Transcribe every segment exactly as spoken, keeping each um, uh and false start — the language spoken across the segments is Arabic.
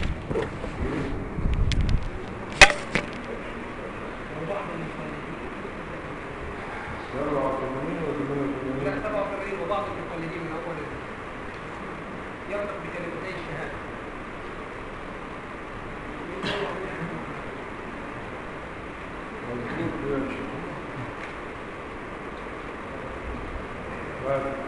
وبعض المقلدين سبعة وثمانين وثمانية وثمانين لا سبعة وثمانين وبعض المقلدين من أول ينطق بكلمتي الشهادة. مظبوط يا شيخ. بعد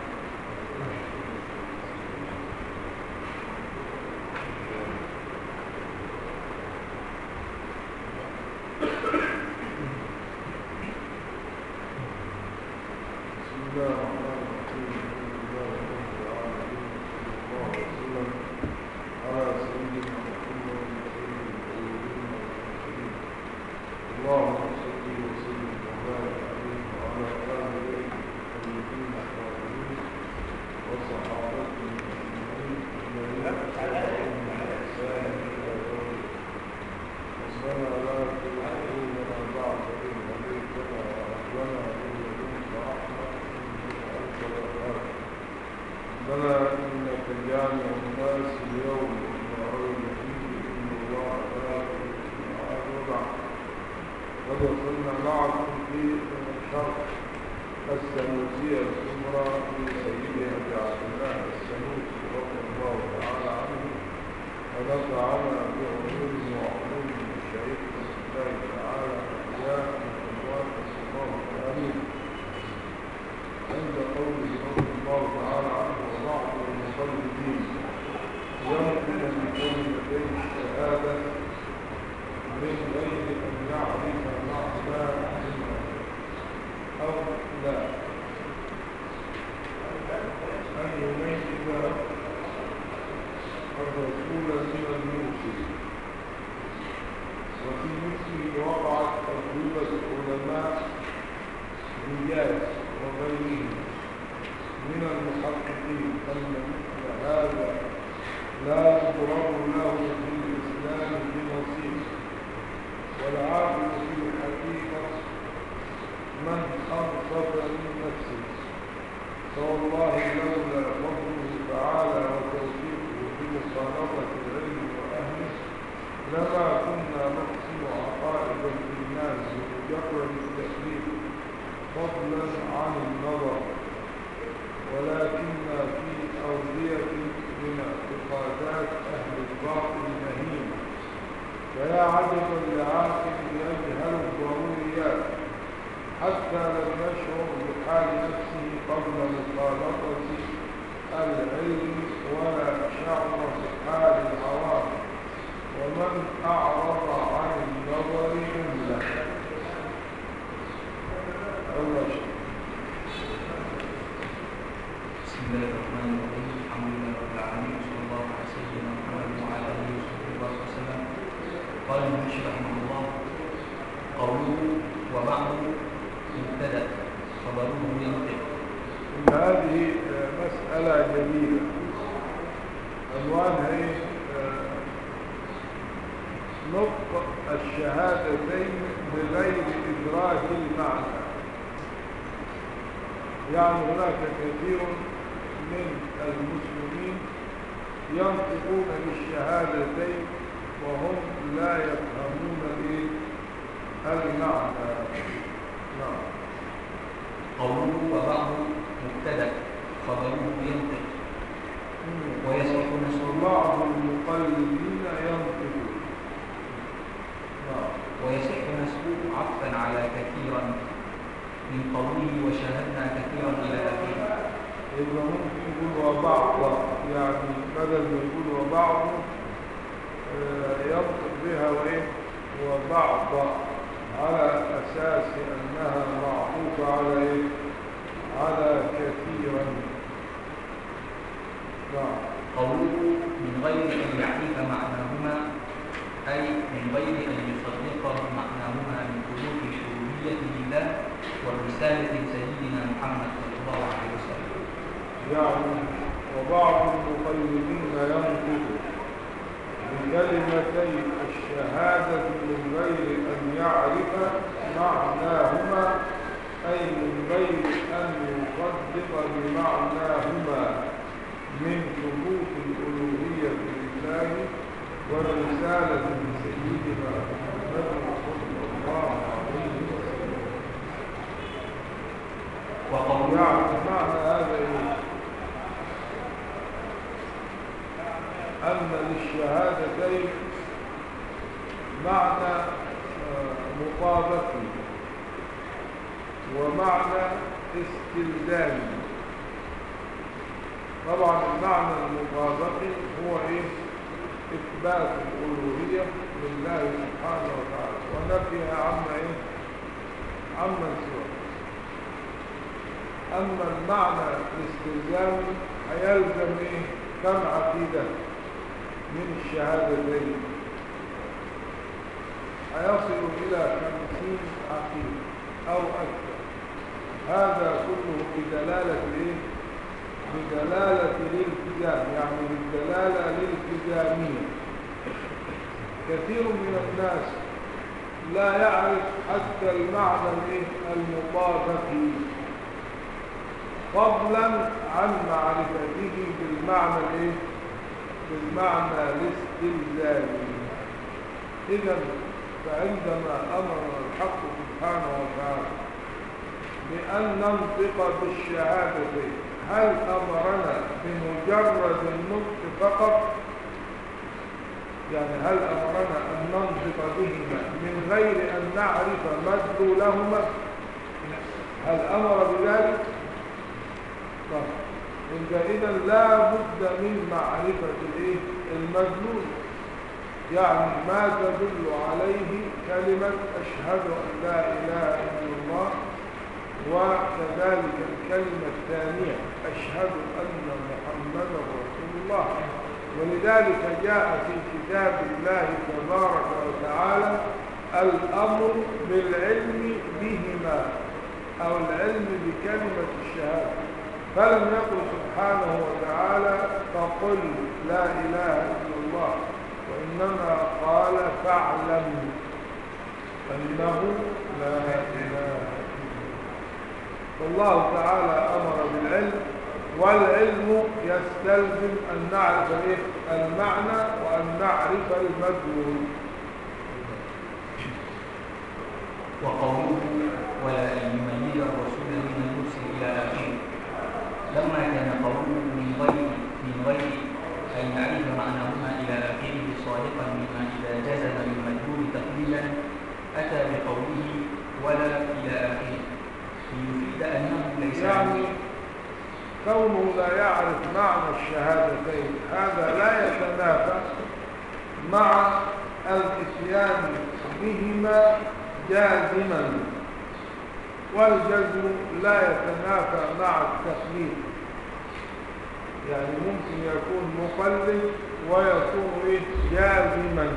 بسم الله الرحمن الرحيم. الحمد لله رب العالمين، صلى الله وسلم على سيدنا محمد سيد الأولين والآخرين. اللهم صل وسلم وبارك عليه وعلى آله الطيبين الطاهرين وصحابته أجمعين الذين تبعهم بإحسان إلى يوم الدين. ربنا لا تزغ قلوبنا بعد إذ هديتنا وهب لنا من لدنك رحمة إنك أنت الوهاب. ربنا إنك جامع الناس اليوم لا ريب فيه إن الله لا يخلف الميعاد. وبعد قد وصلنا معكم في شرح السنوسية الكبرى لسيدي أبي عبد الله السنوسي رضي الله تعالى عنه، ونفعنا بعلوم وعلوم الشيخ الله تعالى أحياء وأموات الله آمين. عند قوله رضي الله تعالى عنه وبعض المقلدين يمكن من كلمتي الشهادة من غير أن يعرف معنى أو لا، أن يميز الرسول من المرسل. وفي مثله وقعت تجربة العلماء إياس وغيرهم من المحققين أن مثل هذا لا يضرب له في الإسلام بنصيب، والعاقل في الحقيقة من أنصف من نفسه. فوالله لولا فضله تعالى وتوفيقه في مخالطة العلم وأهله لما كنا نقسم عقائد الإيمان بمجرد التكليف فضلا عن النظر، ولكننا في أودية من اعتقادات أهل الباطل المهين. فيا عجبا لعاقل يجهل الضروريات حتى لم يشعر بحال نفسه قبل مخالطة العلم ولا شعر بحال العوام، ومن أعرض عن النظر جملة. أول شيء بسم الله الرحمن الرحيم. الحمد لله رب العالمين، وصلى الله على سيدنا محمد وعلى اله وصحبه وسلم. قال المنشد رحمه الله: قوله وبعض مبتدأ خبره ينطق. هذه مسألة جميلة عنوانها ايه؟ نطق الشهادتين بغير إدراك المعنى. يعني هناك كثير من المسلمين ينطقون بالشهادتين وهم لا يفهمون ايه المعنى. نعم. قوله وبعض مبتدأ خبره ينطق ويصح نسبه بعض المقلدين ينطقون. نعم. ويصح نسبه عطفا على كثيرا من قوله وشاهدنا كثيرا إلى آخره. إذا ممكن يقول وبعض، يعني بدل ما يقول وبعض ينطق بها وإيه وبعض على أساس أنها معطوفة على إيه؟ على كثيرا. نعم. قوله من غير أن يعرف معناهما، أي من غير أن يصدق معناهما من ثبوت الألوهية لله والرسالة لسيدنا محمد صلى الله عليه وسلم. يعني وبعض المقلدين ينطق بكلمتي الشهادة من غير أن يعرف معناهما، أي من غير أن يصدق بمعناهما من ثبوت الألوهية لله ورسالة سيدنا محمد صلى الله عليه وسلم. وقوله يعني معنى هذا إيه؟ أن للشهادتين معنى مطابقي ومعنى استلزامي. طبعا المعنى المطابقي هو ايه؟ اثبات الالوهيه لله سبحانه وتعالى ونفيها عما ايه؟ عما سواه. اما المعنى الاستلزامي هيلزم ايه؟ كم عقيده من الشهادتين؟ هيصل إلى خمسين عقيدة أو أكثر. هذا كله بدلالة إيه؟ بدلالة الالتزام، يعني بالدلالة الالتزامية. كثير من الناس لا يعرف حتى المعنى الإيه؟ المطابقي، فضلا عن معرفته بالمعنى الإيه؟ بالمعنى الاستلزامي. إذا فعندما أمر الحق سبحانه وتعالى بأن ننطق بالشهادتين، هل أمرنا بمجرد النطق فقط؟ يعني هل أمرنا أن ننطق بهما من غير أن نعرف مدلولهما؟ هل أمر بذلك؟ طيب إذا لا بد من معرفة الإيه؟ المدلول، يعني ما تدل عليه كلمة أشهد أن لا إله إلا الله، وكذلك الكلمة الثانية أشهد أن محمدا رسول الله. ولذلك جاء في كتاب الله تبارك وتعالى الأمر بالعلم بهما أو العلم بكلمة الشهادة، فلم يقل سبحانه وتعالى فقل لا إله إلا الله، وإنما قال فاعلم أنه لا إله إلا الله. فالله تعالى أمر بالعلم، والعلم يستلزم أن نعرف المعنى وأن نعرف المدلول. وقوله ولا أن يميز الرسول من المرسل إلى آخره، لما كان قوله من غير من غير أن يعرف معناهما إلى آخره صادقا مما إذا جزم بالمدلول تقليلا أتى بقوله ولا إلى آخره ليفيد أنه ليس يعني كونه لا يعرف معنى الشهادتين هذا لا يتنافى مع الاتيان بهما جازما، والجزم لا يتنافى مع التقليد. يعني ممكن يكون مقلد ويكون إيه؟ جازما.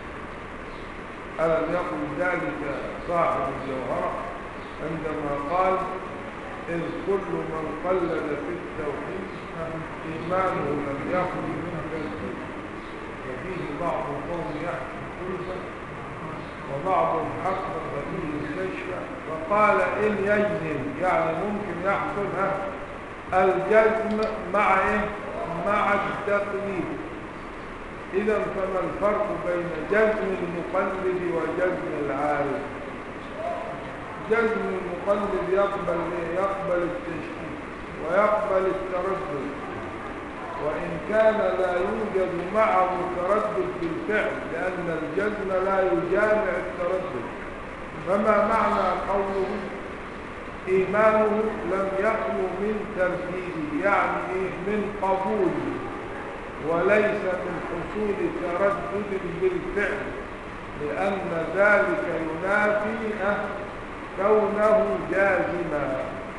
ألم يقل ذلك صاحب الجوهرة عندما قال إذ كل من قلد في التوحيد إيمانه لم يخرج من التوحيد، وفيه بعض القوم يحكي خلفا وبعضهم حقق فيه الكشف، فقال إن يجزم يعني ممكن يحصل الجزم مع إيه؟ مع التقليد. إذا فما الفرق بين جزم المقلد وجزم العارف؟ جزم المقلد يقبل يقبل التشكيك ويقبل التردد، وإن كان لا يوجد معه تردد بالفعل، لأن الجزم لا يجامع التردد. فما معنى قوله إيمانه لم يخلو من تنفيذه، يعني من قبول وليس من حصول تردد بالفعل، لأن ذلك ينافي كونه جازما.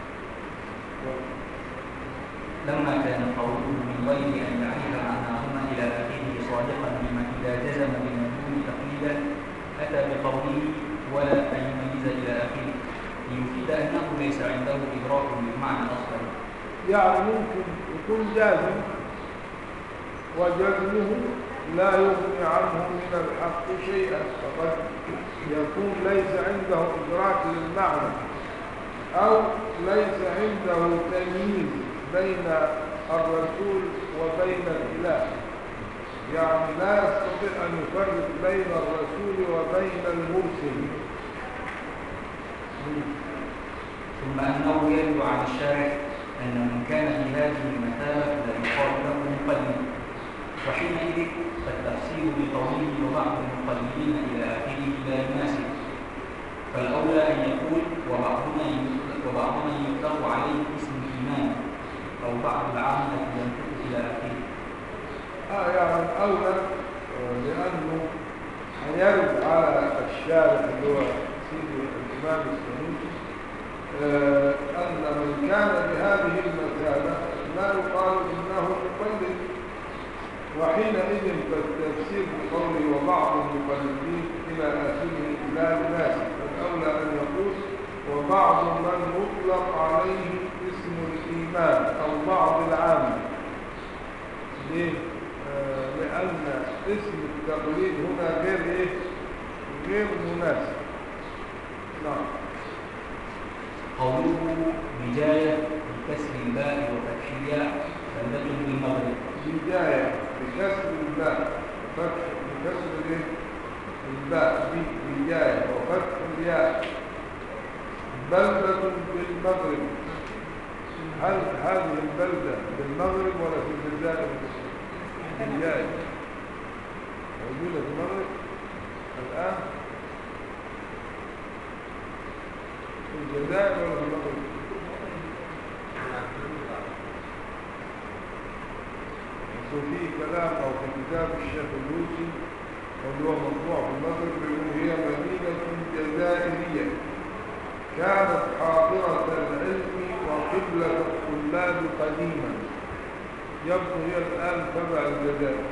لما كان قوله من غير أن يعرف معناهما إلى آخره صادقا بما إذا جزم بالمدلول تقليدا أتى بقوله ولا أن يميز إلى آخره ليفيد أنه ليس عنده إدراك للمعنى أصلا. يعني ممكن يكون جازم وجزمه لا يغني عنه من الحق شيئا، فقد يكون ليس عنده إدراك للمعنى أو ليس عنده تمييز بين الرسول وبين الإله، يعني لا يستطيع أن يفرق بين الرسول وبين المرسل. ثم أنه يدل على الشارع أن من كان في هذه المثابة لا يقال له مقلد، وحينئذ فالتفسير بقوله وبعض المقلدين إلى آخره لا يناسب، فالأولى أن يقول وبعضنا وبعضنا يطلق عليه اسم الإيمان أو بعض العامة ينطق إلى آخره. آه يعني أولا لأنه هيرد على الشارع اللي هو سيدي الإمام السنوسي آه أن من كان بهذه المثابة لا يقال إنه مقلد، وحينئذ فالتفسير بقوله وبعض المقلدين إلى آخره لا يناسب، فالأولى أن يقول وبعض من يطلق عليه اسم الإيمان أو بعض العامة. ليه؟ آه لأن اسم التقليد هنا غير إيه؟ غير مناسب. نعم. قوله بداية بكسر الباء وفتح الياء بلدة بالمغرب. بداية بكسر الباء وفتح بكسر الايه؟ الباء بداية وفتح الياء بلدة بالمغرب. هل هذه البلدة بالمغرب ولا في الجزائر؟ بداية موجودة في المغرب الآن؟ في الجزائر ولا في المغرب؟ وفي كلام أو في كتاب الشيخ اللوسي واللي هو مطبوع في المغرب بيقول هي مدينة جزائرية كانت حاضرة العلم وقبلة الطلاب قديما، يبدو هي الآن تبع الجزائر.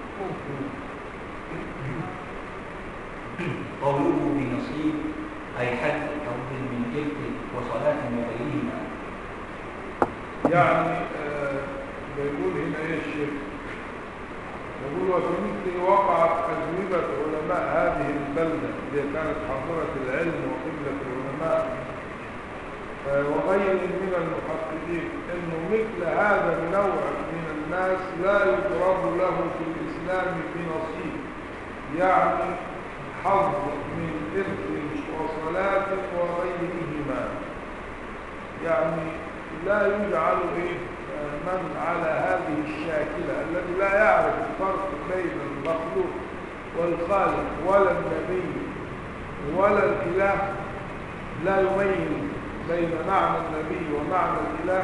قوله بنصيب أي حد أو من إرث وصلاة وغيرهما. يعني آه بيقول هنا ايه الشيخ؟ يقول وفي مثل وقعت أجوبة علماء هذه البلدة اللي كانت حاضرة العلم وقبلة العلماء وغير من المحققين انه مثل هذا النوع من الناس لا يضرب له في الإسلام بنصيب، يعني حظ من إرث وصلاة وغيرهما، يعني لا يجعل إيه من على هذه الشاكلة الذي لا يعرف الفرق بين المخلوق والخالق ولا النبي ولا الإله، لا يميز بين معنى النبي ومعنى الإله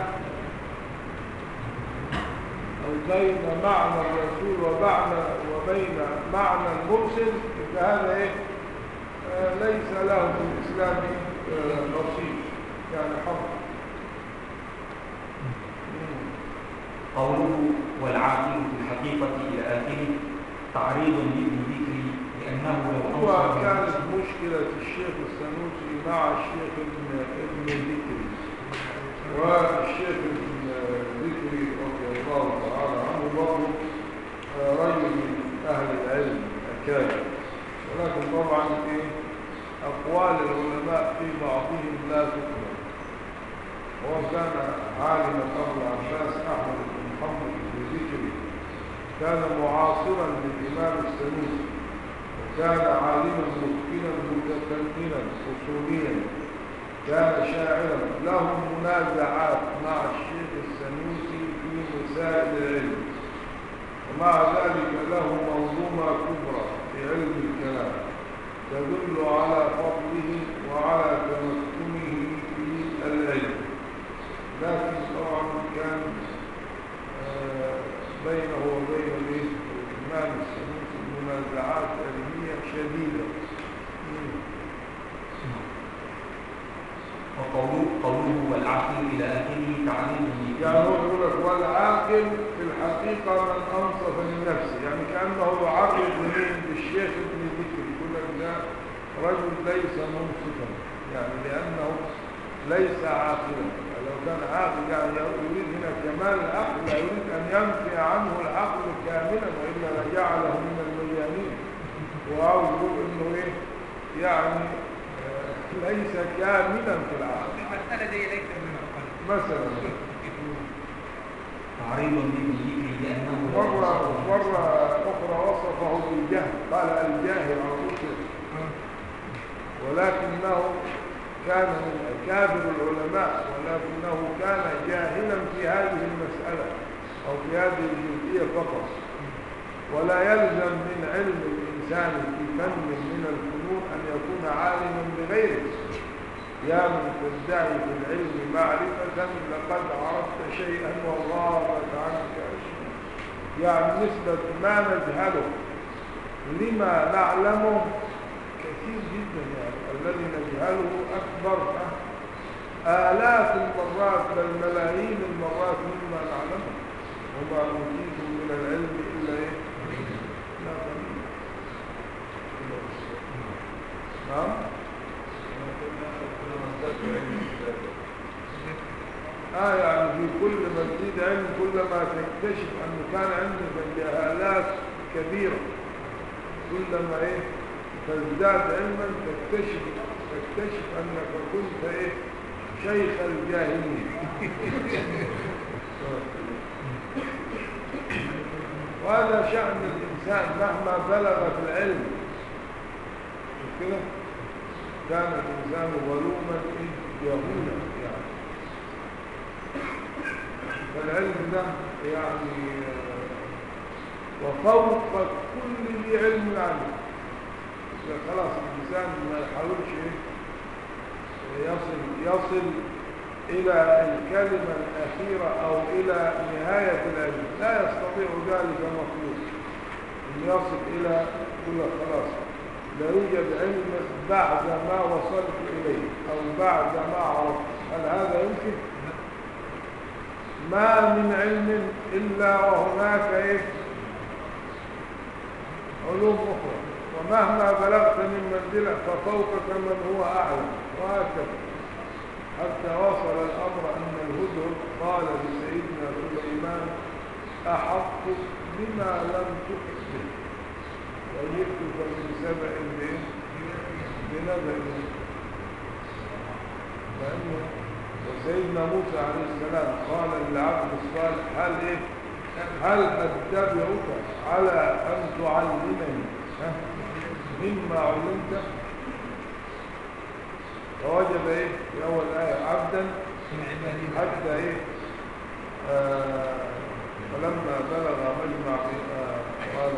أو بين معنى الرسول ومعنى وبين معنى المرسل، فهذا إيه آه ليس له في الإسلام آه نصيب، يعني حق. قوله والعاقل في الحقيقة إلى آخره تعريض لابن ذكري لأنه لو هو كانت مشكلة الشيخ السنوسي مع الشيخ ابن ذكري، والشيخ ابن ذكري رضي الله تعالى عنه برضه رجل من أهل العلم أكابر، ولكن طبعا في أقوال العلماء في بعضهم لا تقبل. هو كان عالما أبو العباس أحمد بن محمد بن ذكري، كان معاصرا للإمام السنوسي، وكان عالما متقنا متفننا أصوليا، كان شاعرا، له منازعات مع الشيخ السنوسي في مسائل العلم، ومع ذلك له منظومة كبرى في علم الكلام تدل على فضله وعلى تمكنه في العلم، لكن طبعا كان آه بينه وبين الإمام السنوسي منازعات علمية شديدة. وقوله قوله والعاقل إلى آخره تعليم يعني هو يقول لك والعاقل في الحقيقة من أنصف لنفسه، يعني كأنه يعرض من بالشيخ ابن ذكري، يقول لك ده رجل ليس منصفا، يعني لأنه ليس عاقلا. لو كان عاقل يعني يريد هنا كمال العقل، لا يريد أن ينفي عنه العقل كاملا وإلا لجعله من المجانين، وعاوز يقول إنه إيه يعني آه ليس كاملا في العقل. المسألة دي ليس من القلب مثلا تعريض بالذكر لأنه مرة مرة أخرى وصفه بالجهل، قال الجاهل على طول، ولكنه كان من أكابر العلماء، ولكنه كان جاهلا في هذه المسألة أو في هذه الجزئية فقط. ولا يلزم من علم الإنسان في فن من الفنون أن يكون عالما بغيره. يا من تدعي في العلم معرفة لقد عرفت شيئا وغابت عنك أشياء. يعني نسبة ما نجهله لما نعلمه كثير جدا، يعني الذي نجهله أكبر آلاف المرات بل ملايين المرات مما نعلمه. وما أوتيتم من العلم إلا إيه؟ لا قليل. نعم. آه يعني في كل ما تزيد علم كل ما تكتشف أنه كان عندك جهالات كبيرة، كلما إيه تزداد علما تكتشف تكتشف أنك كنت إيه شيخ الجاهلين. وهذا شأن الإنسان مهما بلغ في العلم. كده كان الإنسان ظلوما جهولا يعني. فالعلم ده يعني وفوق كل ذي علم عنه. خلاص الإنسان ما يحاولش يصل يصل إلى الكلمة الأخيرة أو إلى نهاية العلم، لا يستطيع ذلك مخلوق أن يصل إلى كل خلاص. لا يوجد علم بعد ما وصلت إليه أو بعد ما عرفت. هل هذا يمكن؟ ما من علم إلا وهناك إيه؟ علوم أخرى. ومهما بلغت من منزلة ففوقك من هو أعلم، وهكذا حتى وصل الأمر أن الهدهد قال لسيدنا سليمان أحط بما لم تحط به وجئتك من سبأ بنبأ. لأنه وسيدنا موسى عليه السلام قال للعبد الصالح هل إيه هل أتبعك على أن تعلمني مما علمت؟ فوجد ايه في اول ايه عبدا حتى ايه آه فلما بلغ مجمع آه قال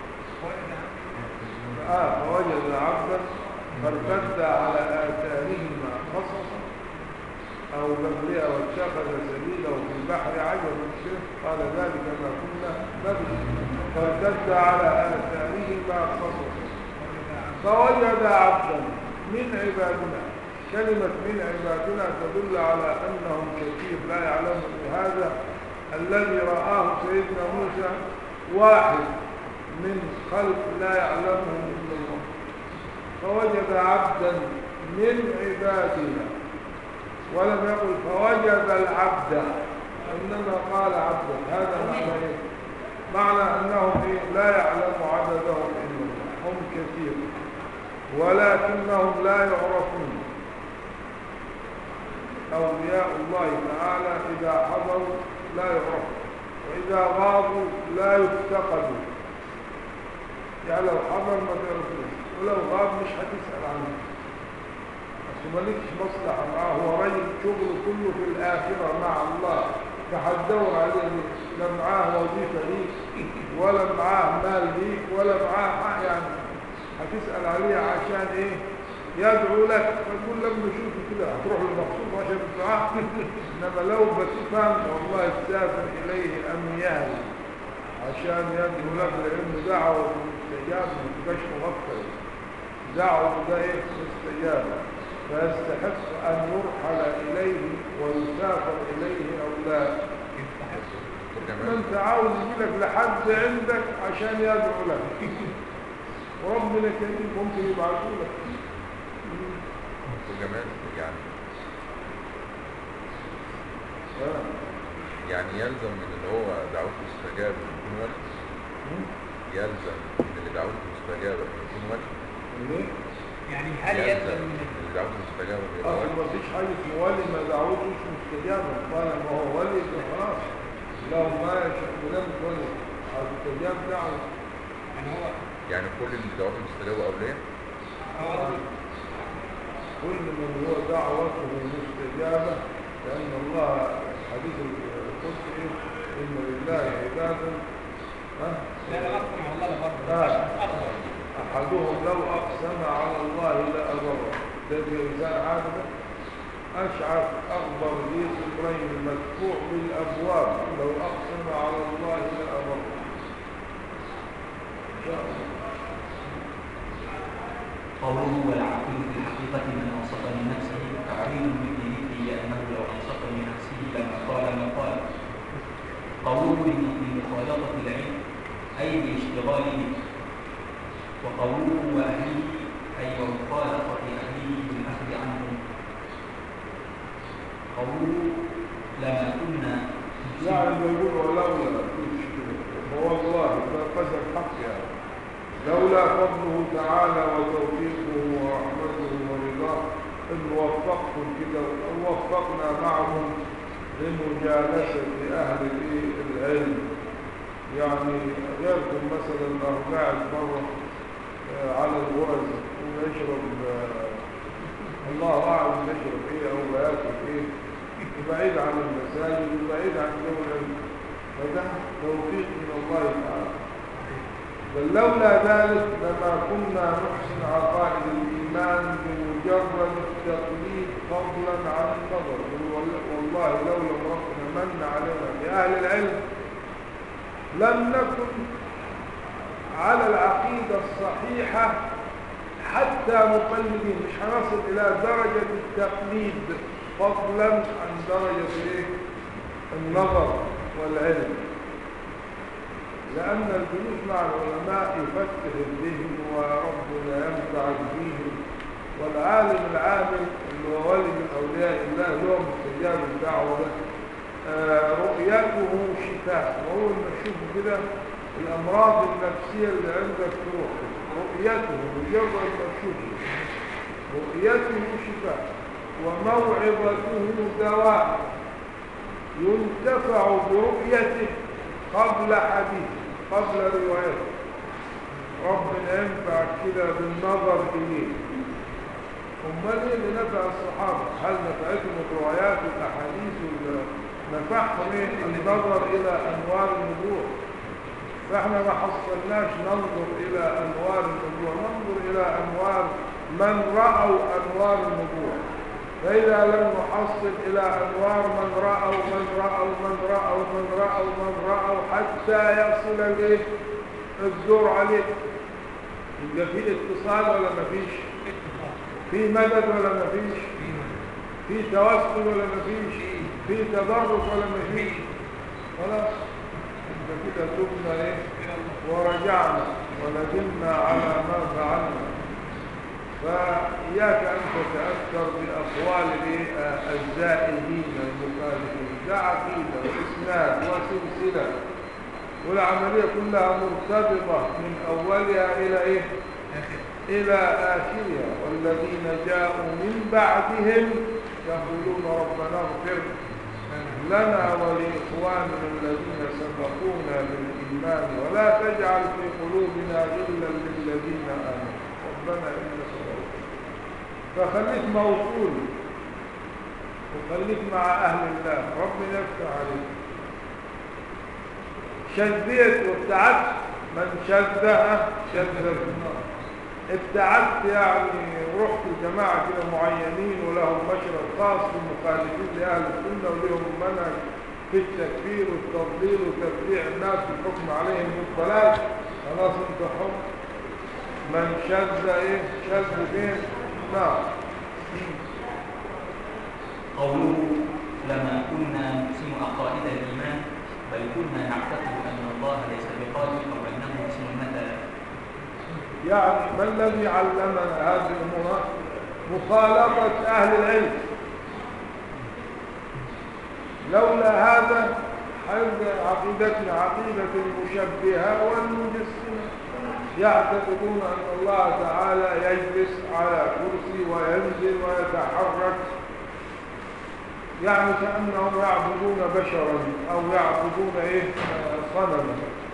آه فوجد عبدا فارتد على آثارهما قصصا او بغيا واتخذ سبيله في البحر عجبا قال ذلك ما كنا نبغي فارتد على آثارهما قصصا فوجد عبدا من عبادنا. كلمة من عبادنا تدل على أنهم كثير لا يعلمون. هذا الذي رآه سيدنا موسى واحد من خلق لا يعلمه إلا الله. فوجد عبدا من عبادنا ولم يقل فوجد العبد، إنما قال عبدا. هذا معنى إيه؟ معنى أنهم لا يعلم عددهم إلا الله، هم كثير ولكنهم لا يعرفون. أولياء الله تعالى إذا حضروا لا يعرفوا، وإذا غابوا لا يفتقدوا. يعني لو حضر ما تعرفوش، ولو غاب مش هتسأل عنه، بس مالكش مصلحة معه. هو رجل شغله كله في الآخرة مع الله، فهتدور عليه لا معاه وظيفة ليك ولا معاه مال ليك ولا معاه يعني هتسأل عليه عشان ايه؟ يدعو لك. فتقول لما نشوفه كده هتروح للمخصوص عشان الدعاء. انما لو بتفهم والله تسافر اليه اميال عشان يدعو لك، لانه دعوه مستجابه ما تبقاش مغفل. دعوه ده ايه؟ مستجابه، فيستحق ان يرحل اليه ويسافر اليه او لا. انت عاوز يجيلك لحد عندك عشان يدعو لك، وربنا كريم ممكن يبعثوا لك. وجمال يعني آه. يعني يلزم من اللي هو دعوته مستجابة يكون ولد. يلزم من اللي دعوته مستجابة يكون ولد. ليه؟ يعني هل يلزم من اللي دعوته مستجابة يكون اصل ولد؟ ما فيش حاجه في ولي ما دعوتوش مستجابه. قال ما هو ولي خلاص لهم ما يشاء ولم يكن استجاب دعوة. يعني هو يعني كل اللي دعوتهم استجابوا أولياء؟ هو كل من هو دعوته مستجابة، لأن الله حديث القدسي إن لله عبادا لا لا أقسم على الله برضه آه. أكبر. أحدهم لو أقسم على الله لأبره. ده إنسان عادل أشعر أخبر ذي صدرين مدفوع بالأبواب، لو أقسم على الله لأبره. إن شاء الله. قوله والعقل في الحقيقة من أنصف لنفسه تعليم بذكره لأنه لو أنصف لنفسه لما قال ما قال. قوله لمخالطة العلم أي باشتغاله، وقوله وأهله أي ومخالطة أهله بالأخذ عنهم. قوله لما كنا يعني يقول ولولا والله ما قدر حق يعني لولا فضله تعالى وتوفيقه ورحمته ورضاه إن وفقكم كده ووفقنا معهم لمجالسة أهل العلم. يعني غيركم مثلا لو قاعد مرة على الغرز ويشرب الله أعلم يشرب إيه أو ياكل إيه، بعيد عن المساجد وبعيد عن جو العلم، فده توفيق من الله تعالى. بل لولا ذلك لما كنا نحسن عقائد الإيمان بمجرد التقليد فضلا عن النظر. والله لولا ربنا من علينا بأهل العلم لم نكن على العقيدة الصحيحة حتى مقلدين، مش هنصل إلى درجة التقليد فضلا عن درجة إيه؟ النظر والعلم. لأن الجلوس مع العلماء يفتح الذهن وربنا ينفع فيهم، والعالم العامل اللي هو ولي من أولياء الله يوم استجاب الدعوة آه رؤيته شفاء. وهو نشوف كده الأمراض النفسية اللي عندك تروح، رؤيته مجرد ما تشوفه رؤيته شفاء وموعظته دواء، ينتفع برؤيته قبل حديثه قبل روايته. ربنا ينفع كده بالنظر إليه. أمال إيه اللي نفع الصحابة؟ هل نفعتهم الروايات والأحاديث ولا نفعهم إيه؟ النظر إلى أنوار النبوة. فإحنا ما حصلناش ننظر إلى أنوار النبوة، ننظر إلى أنوار من رأوا أنوار النبوة. فإذا لم نحصل إلى أنوار من رأوا من رأوا من رأوا من رأوا من رأوا حتى يصل إليه الدور عليه، يبقى في اتصال ولا ما فيش؟ في مدد ولا ما فيش؟ في توسل ولا ما فيش؟ في تضرع ولا ما فيش؟ خلاص يبقى كده تبنا إيه؟ ورجعنا وندمنا على ما فعلنا. فإياك أن تتأثر بأقوال الزائدين المخالفين. ده عقيدة وإسناد وسلسلة، والعملية كلها مرتبطة من أولها إلى إيه؟ إلى آخرها. والذين جاءوا من بعدهم يقولون ربنا اغفر لنا ولإخواننا الذين سبقونا بالإيمان ولا تجعل في قلوبنا غلا للذين آمنوا ربنا إنك رؤوف. فخليك موصول وخليك مع أهل الله، ربنا يفتح عليك. شذيت وابتعدت، من شذها شذ في النار. ابتعدت يعني رحت الجماعة كده معينين ولهم مشرب خاص بالمخالفين لأهل السنة ولهم منهج في التكفير والتضليل وتبديع الناس والحكم عليهم بالضلال، خلاص انت حر. من شذ ايه؟ شذ فين؟ نعم. قوله لما كنا نقسم عقائد الإيمان بل كنا نعتقد أن الله ليس بقادر أو أنه اسم مثلا. يعني ما الذي علمنا هذه الأمور؟ مخالطة أهل العلم. لولا هذا حيبقى عقيدتنا عقيدة المشبهة والمجسمة، يعتقدون أن الله تعالى يجلس على كرسي وينزل ويتحرك يعني كأنهم يعبدون بشرا أو يعبدون إيه صنما.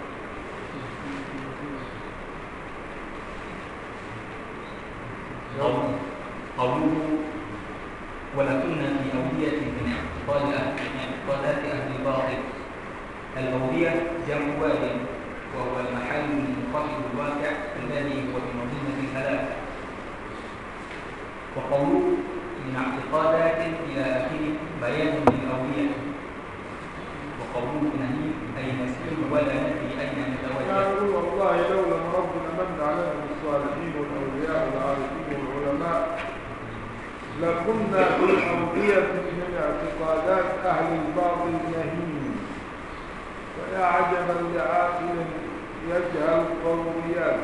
قوله ولكنا في أودية من اعتقاد أهل من اعتقادات أهل الباطل. الأودية جمع واد وهو المحل المنخفض الواقع الذي هو بمنظومة الهلاك. وقوله من اعتقادات إلى آخره بيان للأودية. وقوله نهي أي نسير ولا ندري أين نتوجه. يقول والله لولا ما ربنا من علينا بالصالحين والأولياء والعارفين والعلماء لكنا في أودية من اعتقادات أهل الباطل نهين. فيا عجبا لعاقل يجهل الضروريات.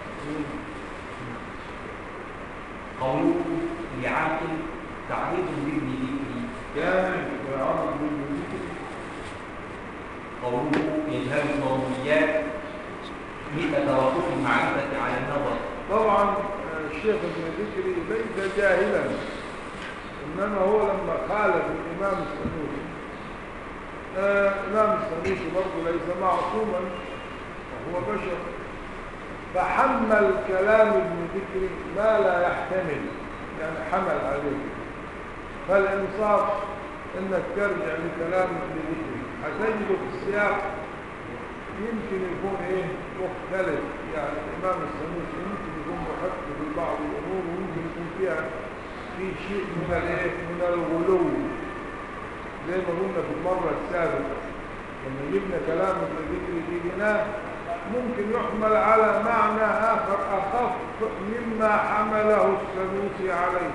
قوله لعاقل تعريض بابن ذكري كان ويعرض بالذكر. قوله يجهل الضروريات مثل توقف المعرفة على النظر. طبعا الشيخ ابن ذكري ليس جاهلا، إنما هو لما خالف الإمام السنوسي. آه الإمام السنوسي برضه ليس معصوما وهو بشر، فحمل كلام ابن ذكري ما لا يحتمل، يعني حمل عليه. فالإنصاف إنك ترجع لكلام ابن ذكري، هتجده في السياق يمكن يكون إيه مختلف. يعني الإمام السنوسي يمكن يكون محق في بعض الأمور ويمكن يكون فيها في شيء من الايه من الغلو، زي ما قلنا في المره السابقه لما جبنا كلام ابن ذكري جبناه ممكن يحمل على معنى اخر اخف مما حمله السنوسي عليه.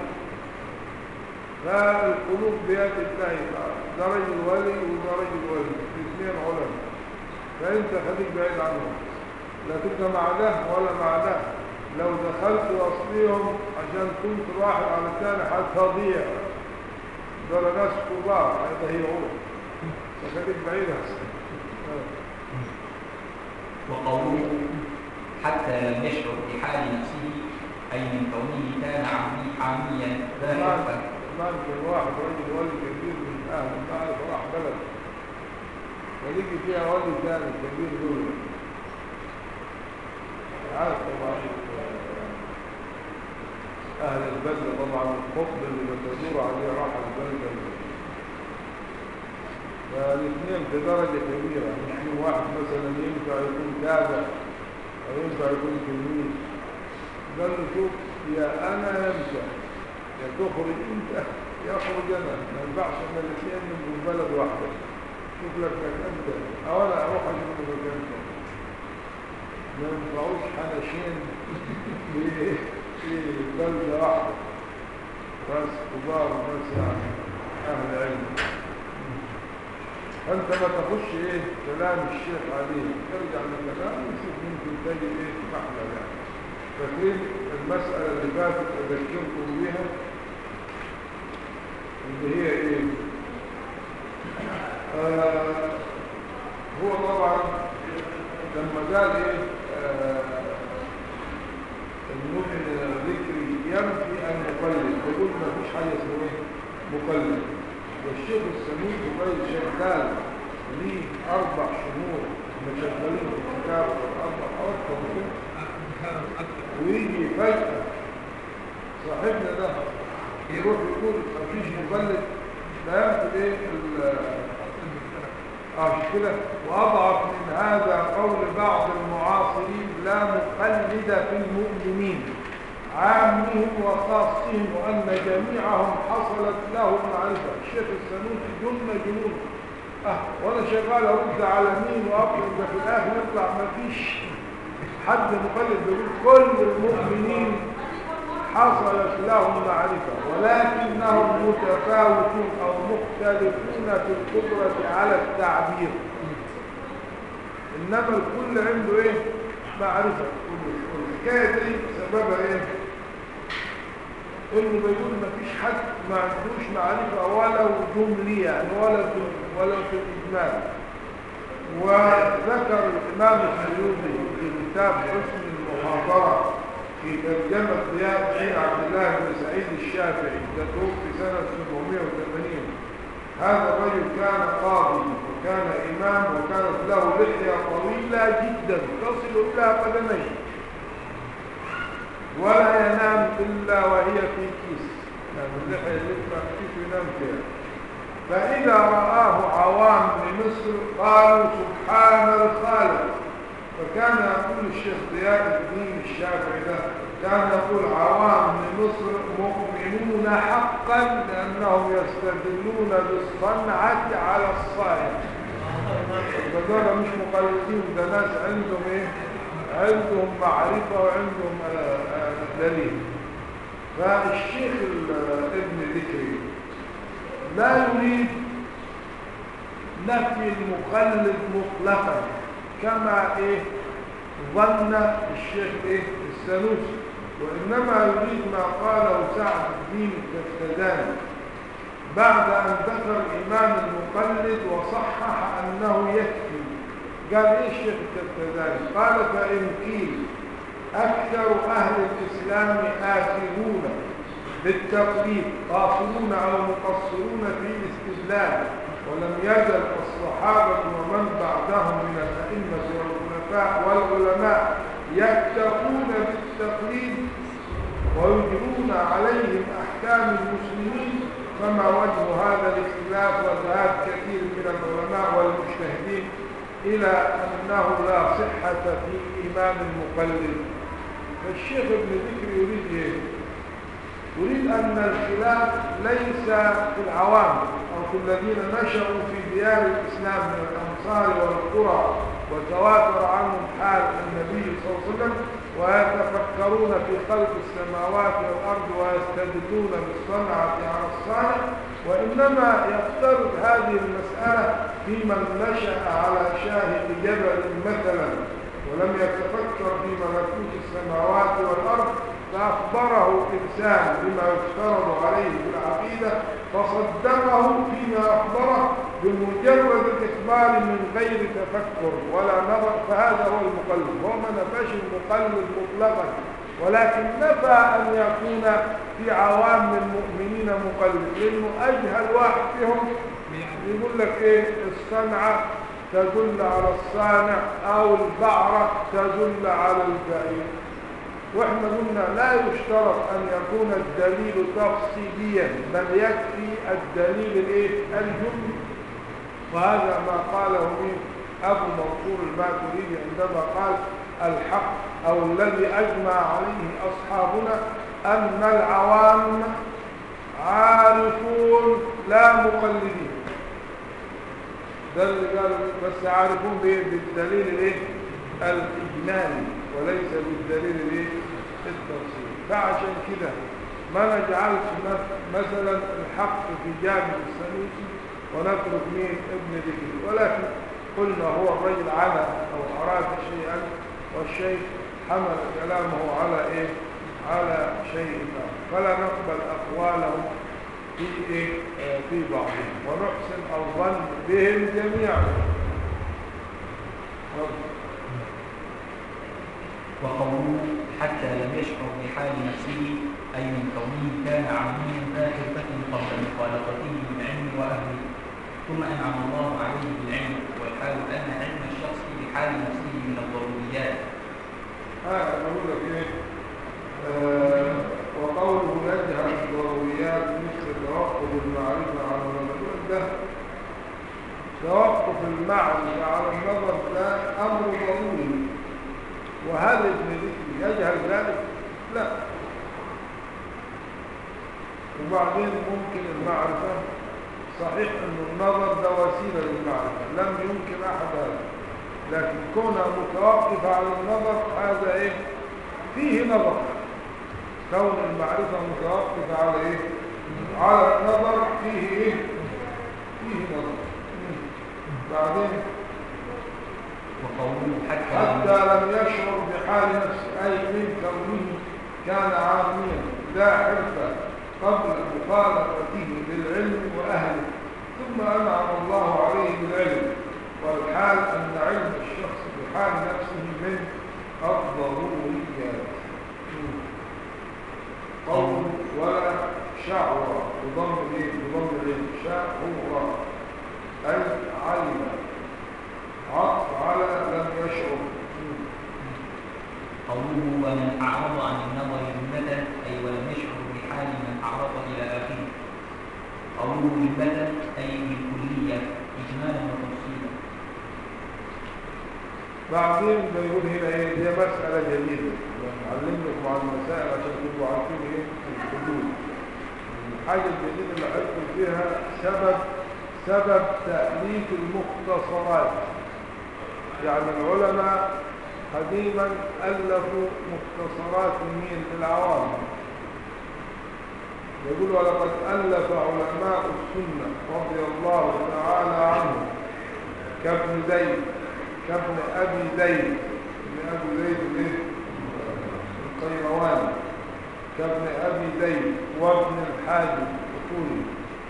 فالقلوب بيد الله تعالى، ده رجل ولي وده رجل ولي، الاثنين علماء، فانت خليك بعيد عنهم، لا تبقى مع ده ولا مع ده. لو دخلت وصليهم عشان كنت واحد على الثاني هتضيع. دول ناس كبار هذا هي عود، فخليك بعيد احسن. وقوله حتى لم يشعر بحال نفسه اي من كونه كان عامي عاميا لا يفهم. كمان كان واحد رجل ولي كبير من اهل المعرفه راح بلد ولقي فيها ولي ثاني كبير دول، عارف طبعا أهل البلد طبعا القطب اللي بتدور عليه راح البلد. فالاثنين في درجة كبيرة، مش في واحد مثلا ينفع يكون تابع أو ينفع يكون تلميذ. قال له شوف يا أنا ينفع يا تخرج أنت يخرج أنا، ما ينفعش أن الاثنين من بلد واحدة. شوف لك مكان تاني أو أنا أروح أجيب مكان تاني، ما ينفعوش حنشين في بلدة واحدة، بس كبار وناس يعني أهل علم. فأنت ما تخش إيه كلام الشيخ عليه، ترجع لكلام وشوف ممكن تجي إيه محلى يعني. فاكرين المسألة اللي فاتت أذكركم بها اللي هي إيه؟ آه هو طبعا لما قال إيه آه المؤمن الذكري ينفي أن يقلد، يقول ما فيش حاجة اسمه إيه مقلد. والشيخ السنوسي غير شغال ليه أربع شهور مشغلين في الكتاب والأربع أكثر من كده، ويجي فجأة صاحبنا ده يروح يقول ما فيش مقلد، لا ينفي إيه اه كده. وأضعف من هذا قول بعض المعاصرين لا مقلد في المؤمنين عامهم وخاصهم وأن جميعهم حصلت لهم معرفة. الشيخ السنوسي جن جنون اه وانا شغال ارد على مين واقول ده في الاخر يطلع ما فيش حد مقلد، بيقول كل المؤمنين حصلت لهم معرفة ولكنهم متفاوتون أو مختلفون في القدرة على التعبير، إنما الكل عنده إيه؟ معرفة. والحكاية دي سببها إيه؟ إنه بيقول ما فيش حد ما عندوش معرفة ولو جملية يعني ولا ولو في الإجمال. وذكر الإمام السيوطي في كتاب حسن المحاضرة في ترجمة ضياء بن عبد الله بن سعيد الشافعي، ده توفي سنة سبعمائة وثمانين، هذا الرجل كان قاضي وكان إمام وكانت له لحية طويلة جدا تصل إلى قدميه ولا ينام إلا وهي في كيس، يعني اللحية اللي في كيس ينام فيها. فإذا رآه عوام لمصر قالوا سبحان الخالق. فكان يقول الشيخ ضياء الدين الشافعي ده كان يقول عوام لمصر مؤمنون حقا لأنهم يستدلون بالصنعة على الصائم. فدول مش مقلدين، ده ناس عندهم ايه؟ عندهم معرفة وعندهم دليل. فالشيخ ابن ذكري لا يريد نفي المقلد مطلقا كما ايه ظن الشيخ ايه السنوسي، وانما يريد ما قاله سعد الدين الكفتازاني بعد ان ذكر الامام المقلد وصحح انه يكفي. قال ايه الشيخ الكفتازاني؟ قال فان قيل اكثر اهل الاسلام آثمون بالتقليد قاصرون او مقصرون في الاستدلال، ولم يزل الصحابة ومن بعدهم من الأئمة والخلفاء والعلماء يتقون بالتقليد ويجرون عليهم أحكام المسلمين، فما وجه هذا الاختلاف وذهاب كثير من العلماء والمجتهدين إلى أنه لا صحة في إمام المقلد؟ فالشيخ ابن ذكر يريد إيه؟ يريد أن الخلاف ليس في العوام أو في الذين نشأوا في ديار الإسلام من الأمصار والقرى وتواتر عنهم حال النبي صلى الله عليه وسلم ويتفكرون في خلق السماوات والأرض ويستدلون بالصنعة على الصانع، وإنما يفترض هذه المسألة في من نشأ على شاهد جبل مثلا ولم يتفكر في ملكوت السماوات والأرض، فأخبره إنسان بما يفترض عليه في العقيدة فصدقه فيما أخبره بمجرد الإخبار من غير تفكر ولا نظر، فهذا هو المقلد. هو ما نفاش المقلد مطلقا، ولكن نفى أن يكون في عوام المؤمنين مقلد، لأنه أجهل واحد فيهم يقول لك إيه الصنعة تدل على الصانع أو البعرة تدل على البعير. واحنا قلنا لا يشترط ان يكون الدليل تفصيليا بل يكفي الدليل الايه الجملي، وهذا ما قاله من ابو منصور الماتريدي عندما قال الحق او الذي اجمع عليه اصحابنا ان العوام عارفون لا مقلدين. ده اللي قالوا بس عارفون بالدليل الايه الاجمالي وليس بالدليل الايه التفصيلي. فعشان كده ما نجعلش مثلا الحق في جانب السنوسي ونترك مين ابن ذكري، ولكن قلنا هو الرجل على او اراد شيئا والشيخ حمل كلامه على ايه على شيء ما، فلا نقبل اقوالهم في ايه آه في بعضهم ونحسن الظن بهم جميعا. وقوله حتى لم يشعر بحال نفسه أي من كونه كان عاميا ذا حرفة قبل مخالطته بالعلم وأهله، ثم أنعم الله عليه بالعلم، والحال أن علم الشخص بحال نفسه من الضروريات. هذا نقول لك إيه آه وقوله يجهل الضروريات مثل توقف المعرفة على النظر، ده توقف المعرفة على النظر ده أمر ضروري، وهذا ابن ذكري يجهل ذلك؟ لا. وبعدين ممكن المعرفة صحيح أن النظر ده وسيلة للمعرفة لم يمكن أحد هذا، لكن كونه متوقف على النظر هذا إيه فيه نظر. كون المعرفة متوقف على إيه على النظر فيه إيه فيه نظر. بعدين وقوله حتى, حتى لم يشعر بحال نفسه أي من كونه كان عاميا لا حرفة قبل مخالطته بالعلم وأهله، ثم أنعم الله عليه بالعلم، والحال أن علم الشخص بحال نفسه من الضروريات. قول ولا شعر بضم الايه بضم العين شعر أي علم عطف على لم يشعر. قوله ومن أعرض عن النظر جملة أي ولم يشعر بحال من أعرض إلى آخره. قوله جملة أي بالكلية إجمالا وتفصيلا. بعدين بيقول هنا ايه دي مسألة جديدة نعلم لكم عن المسائل عشان تبقوا عارفين ايه الحدود. الحاجة الجديدة اللي هدخل فيها سبب سبب تأليف المختصرات. يعني العلماء قديما ألفوا مختصرات من للعوام. يقول ولقد ألف علماء السنة رضي الله تعالى عنهم كابن زيد كابن أبي زيد ابن أبي زيد الايه القيرواني كابن أبي زيد وابن الحاجب الطولي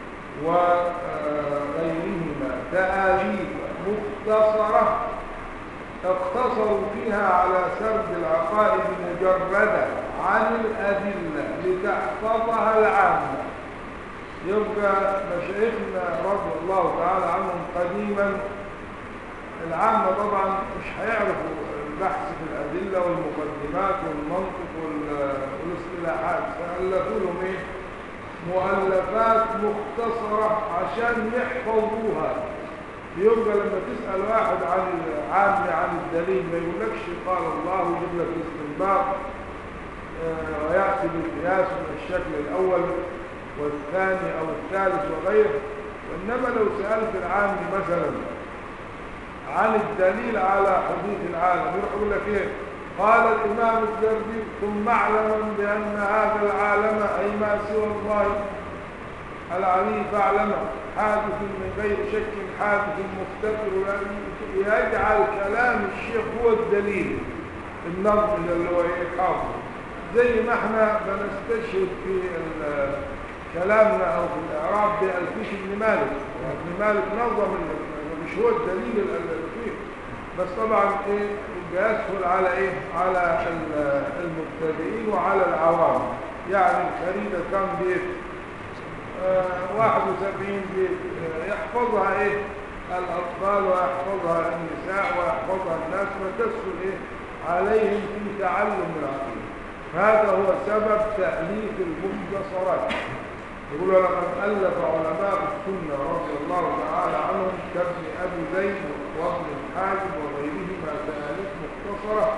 وغيرهما تآليف مختصرة اقتصروا فيها على سرد العقائد مجردة عن الأدلة لتحفظها العامة. يبقى مشايخنا رضي الله تعالى عنهم قديما العامة طبعا مش هيعرفوا البحث في الأدلة والمقدمات والمنطق والاصطلاحات، فألفوا لهم ايه مؤلفات مختصرة عشان يحفظوها. يبقى لما تسأل واحد عن العام عن الدليل ما يقولكش قال الله ويجيب لك الاستنباط ويأتي بالقياس من الشكل الأول والثاني أو الثالث وغيره. وإنما لو سألت العام مثلا عن الدليل على حدوث العالم يروح يقول لك ايه قال الإمام الزردي ثم اعلم بأن هذا العالم أي ما سوى الله العلي فاعلم حادث من غير شك حادث مفتقر، يجعل كلام الشيخ هو الدليل النظم اللي هو ايه حافظ. زي ما احنا بنستشهد في كلامنا او في الاعراب بألفية ابن مالك. ابن مالك نظم مش هو الدليل الألفية بس طبعا ايه يسهل على ايه على المبتدئين وعلى العوام. يعني الخريدة كم بيت آه واحد وسبعين بيت آه يحفظها ايه الاطفال ويحفظها النساء ويحفظها الناس فتسهل ايه عليهم في تعلم العقيدة. هذا هو سبب تأليف المختصرات. يقول لقد ألف علماء السنة رضي الله تعالى عنهم كابن أبي زيد وابن الحاجب وغيرهما تأليف مختصرة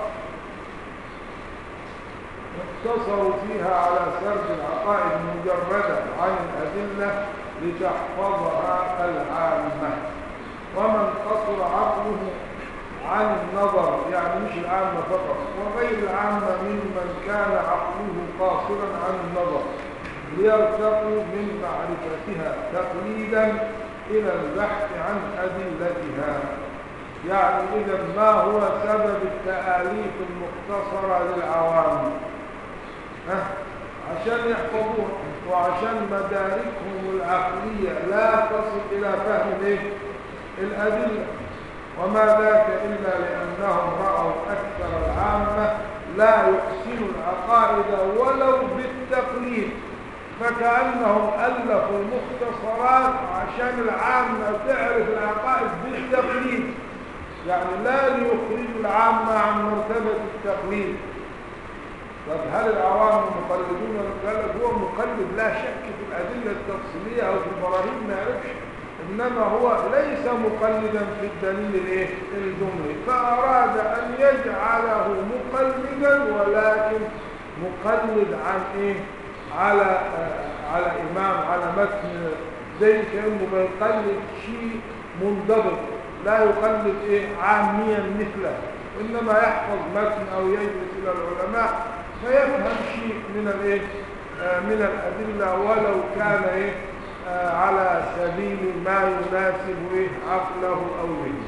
اقتصروا فيها على سرد العقائد مجردة عن الأدلة لتحفظها العامة. ومن قصر عقله عن النظر يعني مش العامة فقط وغير العامة ممن كان عقله قاصرا عن النظر ليرتقوا من معرفتها تقليدا إلى البحث عن أدلتها. يعني إذا ما هو سبب التآليف المختصرة للعوام؟ ها؟ عشان يحفظوها وعشان مداركهم العقلية لا تصل إلى فهم الايه؟ الأدلة. وما ذاك إلا لأنهم رأوا أكثر العامة لا يحسن العقائد ولو بالتقليد، فكأنهم ألفوا المختصرات عشان العامة تعرف العقائد بالتقليد، يعني لا ليخرجوا العامة عن مرتبة التقليد. طب هل العوام مقلدون؟ قال لك هو مقلد لا شك في الأدلة التفصيلية أو في البراهين ما يعرفش، إنما هو ليس مقلدا في الدليل الايه الجملي، فأراد أن يجعله مقلدا ولكن مقلد عن ايه على آه على إمام على متن، زي كأنه بيقلد شيء منضبط لا يقلد ايه عاميا مثله، إنما يحفظ متن أو يجلس إلى العلماء فيفهم شيء من الايه آه من الأدلة ولو كان ايه آه على سبيل ما يناسب ايه عقله أو ذهنه.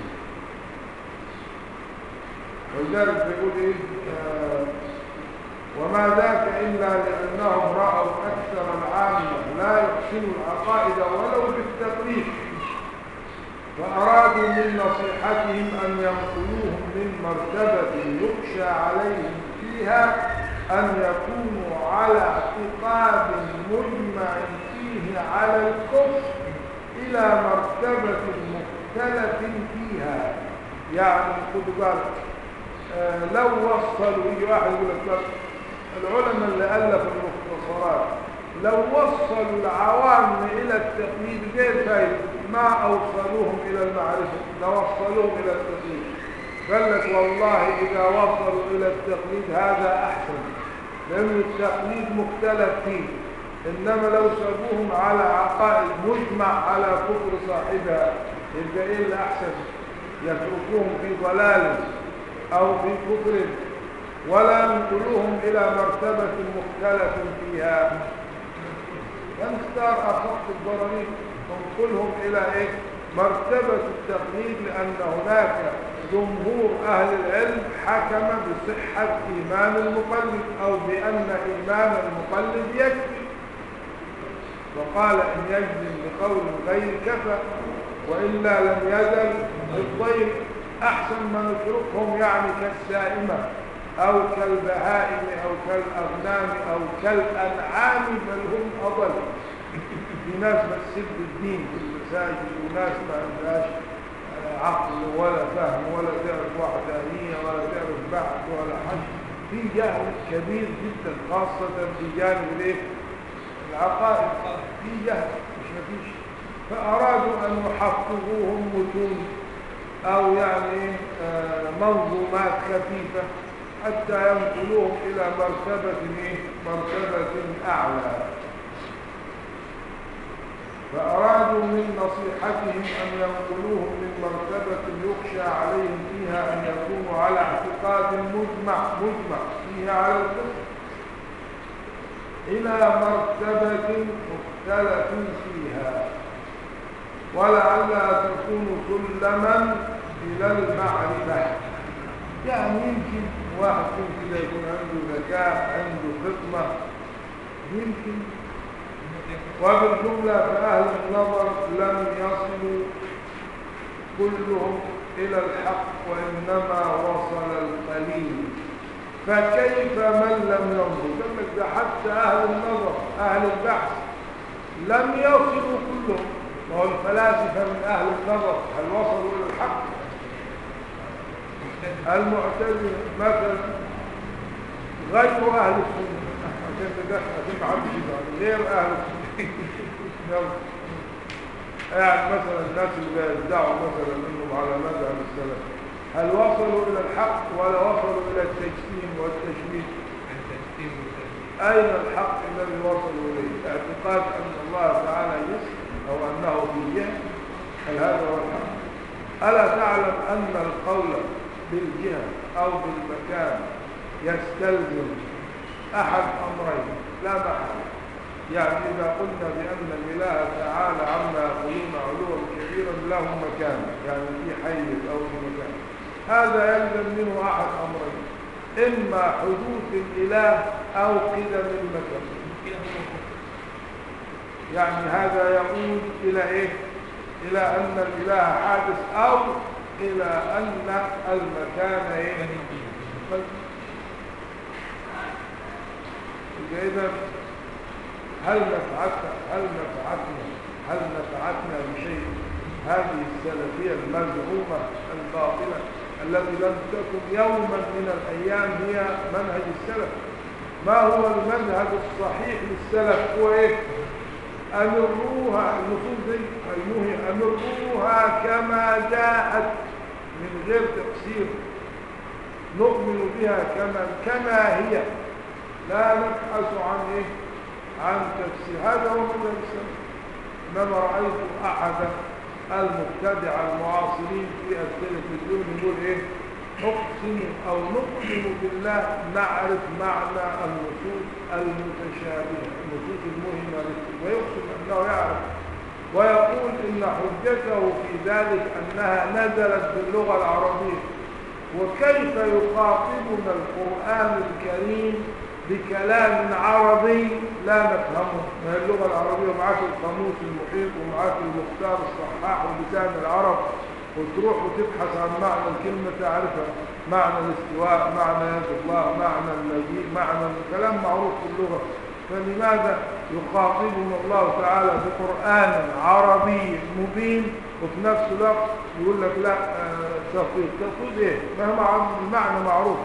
ولذلك بيقول ايه آه وما ذاك إلا لأنهم رأوا أكثر العامة لا يحسنوا العقائد ولو بالتقليد، فأرادوا من نصيحتهم أن ينقلوهم من مرتبة يخشى عليهم فيها أن يكونوا على اعتقاد مجمع فيه على الكفر إلى مرتبة مختلف فيها. يعني خدوا بالك، آه لو وصلوا، يجي واحد يقول لك العلماء اللي ألفوا المختصرات لو وصلوا العوام إلى التقليد غير فايدة، ما أوصلوهم إلى المعرفة، لو وصلوهم إلى التقليد. قال لك والله إذا وصلوا إلى التقليد هذا أحسن، لأن التقليد مختلف فيه. إنما لو سابوهم على عقائد مجمع على كفر صاحبها، يبقى إيه الأحسن؟ يتركوهم في ضلال أو في كفر، ولا ينقلوهم إلى مرتبة مختلف فيها. فنختار أخف الضررين وننقلهم إلى إيه؟ مرتبة التقليد، لأن هناك جمهور أهل العلم حكم بصحة إيمان المقلد أو بأن إيمان المقلد يكفي، وقال إن يجزم بقول غير كفى، وإلا لم يزل الضير. أحسن ما نتركهم يعني كالسائمة أو كالبهائم أو كالأغنام أو كالأنعام، بل هم أضل. في ناس بتسب الدين في المساجد، وناس ما عندهاش عقل ولا فهم ولا تعرف وحدانية ولا تعرف بعث ولا حج. في جهل كبير جدا، خاصة في جانب الايه؟ العقائد. في جهل مش مفيش. فأرادوا أن يحفظوهم متون أو يعني منظومات خفيفة حتى ينقلوهم إلى مرتبة إيه؟ مرتبة أعلى. فأرادوا من نصيحتهم أن ينقلوهم من مرتبة يخشى عليهم فيها أن يكونوا على اعتقاد مجمع مجمع فيها على الكفر إلى مرتبة مختلف فيها، ولعلها تكون سلما إلى المعرفة. يعني يمكن واحد كده يكون عنده ذكاء، عنده فطنة، يمكن. وبالجملة فأهل النظر لم يصلوا كلهم إلى الحق، وإنما وصل القليل. فكيف من لم ينظر؟ قال لك ده حتى أهل النظر أهل البحث لم يصلوا كلهم. ما هو الفلاسفة من أهل النظر هل وصلوا إلى الحق؟ المعتزلة مثلا غير أهل السنة، عشان تدخل عشان ما حدش يزعل، غير أهل السنة. يعني مثلا الناس اللي يدعوا مثلا انهم على مذهب السلف، هل وصلوا الى الحق ولا وصلوا الى التجسيم والتشبيه؟ اين الحق الذي وصلوا اليه؟ اعتقاد ان الله تعالى يسر او انه في جهه، هل هذا هو الحق؟ الا تعلم ان القول بالجهه او بالمكان يستلزم احد امرين لا محاله. يعني إذا قلنا بأن الإله تعالى عما يقولون علوا كبيرا له مكان، يعني في حيز أو في مكان، هذا يلزم منه أحد أمرين: إما حدوث الإله أو قدم المكان. يعني هذا يقول إلى إيه؟ إلى أن الإله حادث أو إلى أن المكان إيه؟ إذا هل نفعتنا هل نفعتنا هل نفعتنا بشيء هذه السلفية المزعومة الباطلة التي لم تكن يوما من الأيام هي منهج السلف؟ ما هو المنهج الصحيح للسلف؟ هو إيه؟ أمروها، النصوص دي أيوه أمروها كما جاءت من غير تقصير، نؤمن بها كما كما هي، لا نبحث عن إيه؟ عن تفسير. هذا هو مذهب السلف. انما رايت احد المبتدع المعاصرين في التلفزيون يقول ايه؟ نقسم او نقسم بالله نعرف معنى النصوص المتشابهه، النصوص المهمه، ويقسم انه يعرف، ويقول ان حجته في ذلك انها نزلت باللغه العربيه. وكيف يخاطبنا القران الكريم بكلام عربي لا نفهمه؟ ما اللغة العربية معاك القاموس المحيط ومعاك المختار الصحاح ولسان العرب، وتروح وتبحث عن معنى الكلمة تعرفها، معنى الاستواء، معنى يد الله، معنى المجيء، معنى كلام معروف في اللغة. فلماذا يخاطبنا الله تعالى بقرآن عربي مبين وفي نفس الوقت يقول لك لا تفويض تفويض ايه؟ مهما المعنى معروف.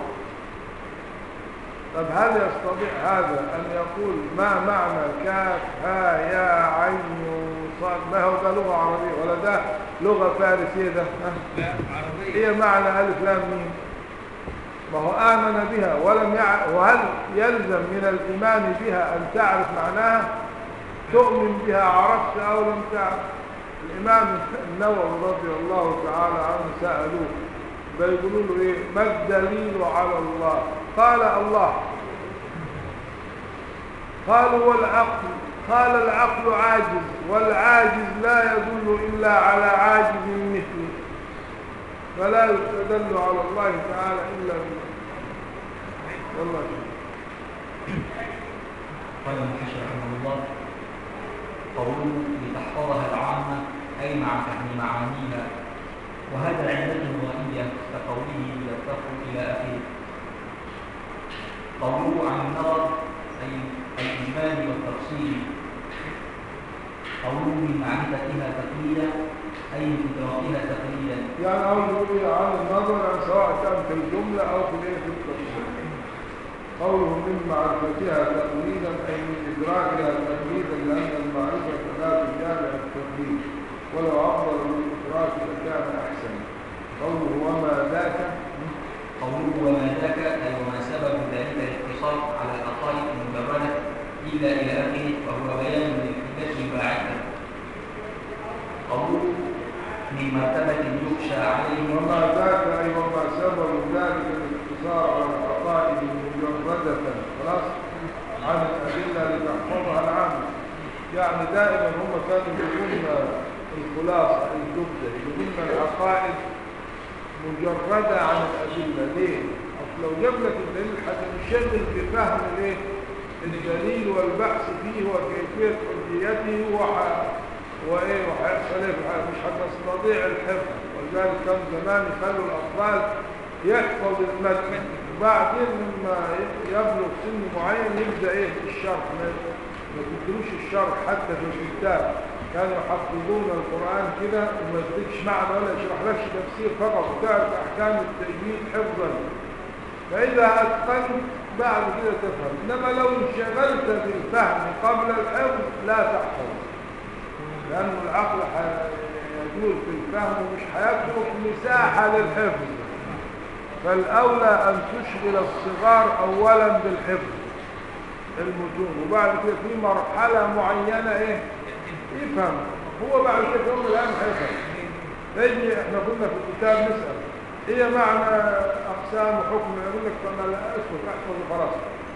طب هل يستطيع هذا أن يقول ما معنى كاف ها يا عين صاد؟ ما هو ده لغة عربية ولا ده لغة فارسية؟ ده لا عربية. هي معنى ألف لام ميم. ما هو آمن بها ولم يعرف. وهل يلزم من الإيمان بها أن تعرف معناها؟ تؤمن بها عرفت أو لم تعرف. الإمام النووي رضي الله تعالى عنه سألوه بيقولوا له إيه؟ ما الدليل على الله؟ قال الله. قالوا والعقل؟ قال العقل عاجز، والعاجز لا يدل إلا على عاجز مثله، فلا يستدل على الله تعالى إلا بالله. والله قال المحشي رحمه الله قوله لتحفظها العامة أي مع فهم معانيها، وهذا علة غائية كقوله يتفق إلى آخره. قوله عن النظر أي الإجمال والتفصيل. قوله من معرفتها تقليدا أي من إدراكها تقليدا. يعني أول يقول عن النظر سواء كان في الجملة أو في في التفصيل. قوله من معرفتها تقليدا أي من إدراكها تقليدا، لأن المعرفة لا تجامع التقليد، ولو أفضل من الإدراك لكان أحسن. قوله وما ذاك. قوله وما ذاك أي وما سبب ذلك الاقتصار على الحقائق المجردة إلا إلى آخره، وهو بيان للحجة الباعثة. قوله من مرتبة يخشى عليه. وما ذاك أي وما سبب ذلك الاقتصار على الحقائق المجردة خلاص عن الأدلة لتحفظها العامة. يعني دائما هم كانوا يقولون الخلاصة الجبدة، يقولون العقائد مجردة عن الأدلة. ليه؟ أصل لو جاب لك الدليل هتنشغل بفهم ليه الدليل والبحث فيه وكيفية حجيته وح... وإيه وحيحصل إيه، مش هتستطيع الحفظ. ولذلك كان زمان يخلوا الأطفال يحفظ المتن، وبعدين لما يبلغ سن معين يبدأ إيه الشرح. ما تدروش الشرح حتى في الكتاب، كانوا يحفظون القرآن كده وما يديكش معنى ولا يشرح لكش تفسير فقط، وتعرف أحكام التجويد حفظا. فإذا أتقنت بعد كده تفهم. إنما لو انشغلت بالفهم قبل الحفظ لا تحفظ، لأن العقل يجوز في الفهم ومش هيترك مساحة للحفظ. فالأولى أن تشغل الصغار أولا بالحفظ المتون، وبعد كده في مرحلة معينة إيه يفهم هو، بعد كده يوم الآن هيفهم. نجي احنا كنا في الكتاب نسأل ايه معنى اقسام وحكم، يقول لك فما لا اسكت احفظ وخلاص،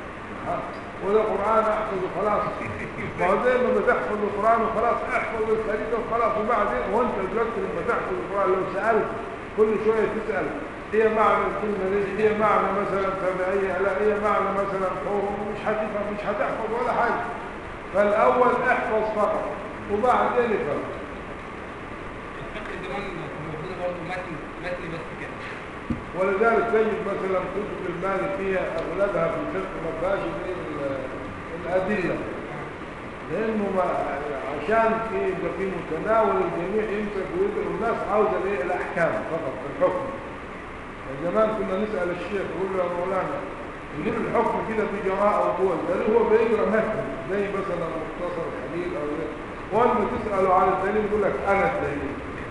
وده قرآن احفظ وخلاص. ما هو زي ما بتحفظ القرآن وخلاص احفظ الخريطة وخلاص. وبعدين وانت دلوقتي لما تحفظ القرآن لو سألت كل شوية تسأل ايه معنى الكلمة دي، ايه معنى مثلا تبعية، لا ايه معنى مثلا حروف، مش هتفهم مش هتحفظ ولا حاجة. فالاول احفظ فقط وبعدين افهم. الفقه زمان موجود برضه متن متن بس كده. ولذلك تجد مثلا كتب المالكية اغلبها في الفقه ما فيهاش الادله، لانه ما عشان في يبقى في متناول الجميع يمسك ويقرا، والناس عاوزه الايه الاحكام فقط الحكم. زمان كنا نسال الشيخ يقول له يا مولانا يقول الحكم كده في جراءه وقوه، قال هو بيقرا متن زي مثلا مختصر الخليل او ده، ولما تساله عن الدليل يقول لك انا الدليل.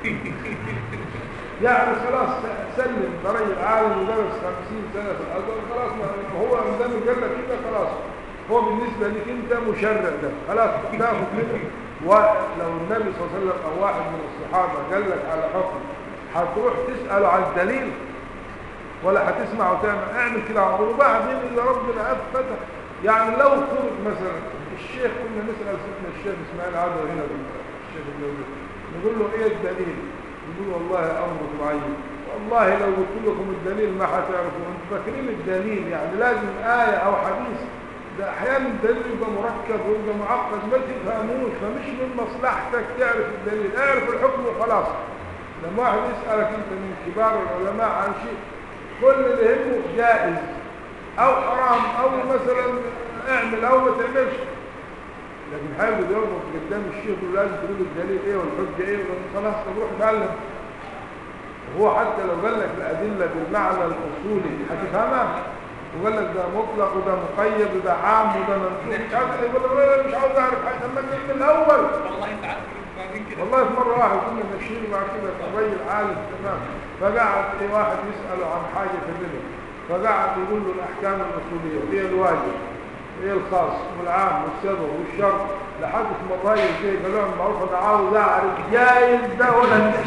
يعني خلاص سلم طريق العالم ودرس خمسين سنه في الازهر، خلاص هو عندما قال لك كده خلاص هو بالنسبه لك انت مشرع، ده خلاص تاخد منه. ولو النبي صلى الله عليه وسلم او واحد من الصحابه قال لك على حكم هتروح تساله عن الدليل ولا هتسمع وتعمل؟ اعمل كده على طول. وبعدين اذا ربنا اثبت، يعني لو فرض مثلا الشيخ كنا نسال سيدنا الشيخ اسماعيل عادل هنا الشيخ الجوزي نقول له ايه الدليل؟ يقول والله امر معين، والله لو قلت لكم الدليل ما هتعرفوا. انتوا فاكرين الدليل يعني لازم ايه او حديث؟ ده احيانا الدليل يبقى مركب ويبقى معقد ما تفهموش، فمش من مصلحتك تعرف الدليل، اعرف الحكم وخلاص. لما واحد يسالك انت من كبار العلماء عن شيء كل اللي يهمه جائز او حرام او مثلا اعمل او ما تعملش. لكن حاول يربط قدام الشيخ ولازم تقول الدليل ايه والحجه ايه، خلاص طب روح اتعلم. وهو حتى لو قال لك الادله بالمعنى الاصولي هتفهمها، وقال لك ده مطلق وده مقيد وده عام وده منسوخ، مش عارف يقول لك مش عاوز اعرف حاجه لما من الاول. والله ساعات بعدين كده والله في مره واحد كنا ماشيين مع كده الراجل عالم تمام، فقعد في واحد يساله عن حاجه في الدنيا، فقعد يقول له الاحكام الاصوليه هي الواجب هي الخاص والعام والسبب والشرط، لحد ما الراجل جاي قال لهم معروف انا عاوز اعرف جايز ده ولا مش.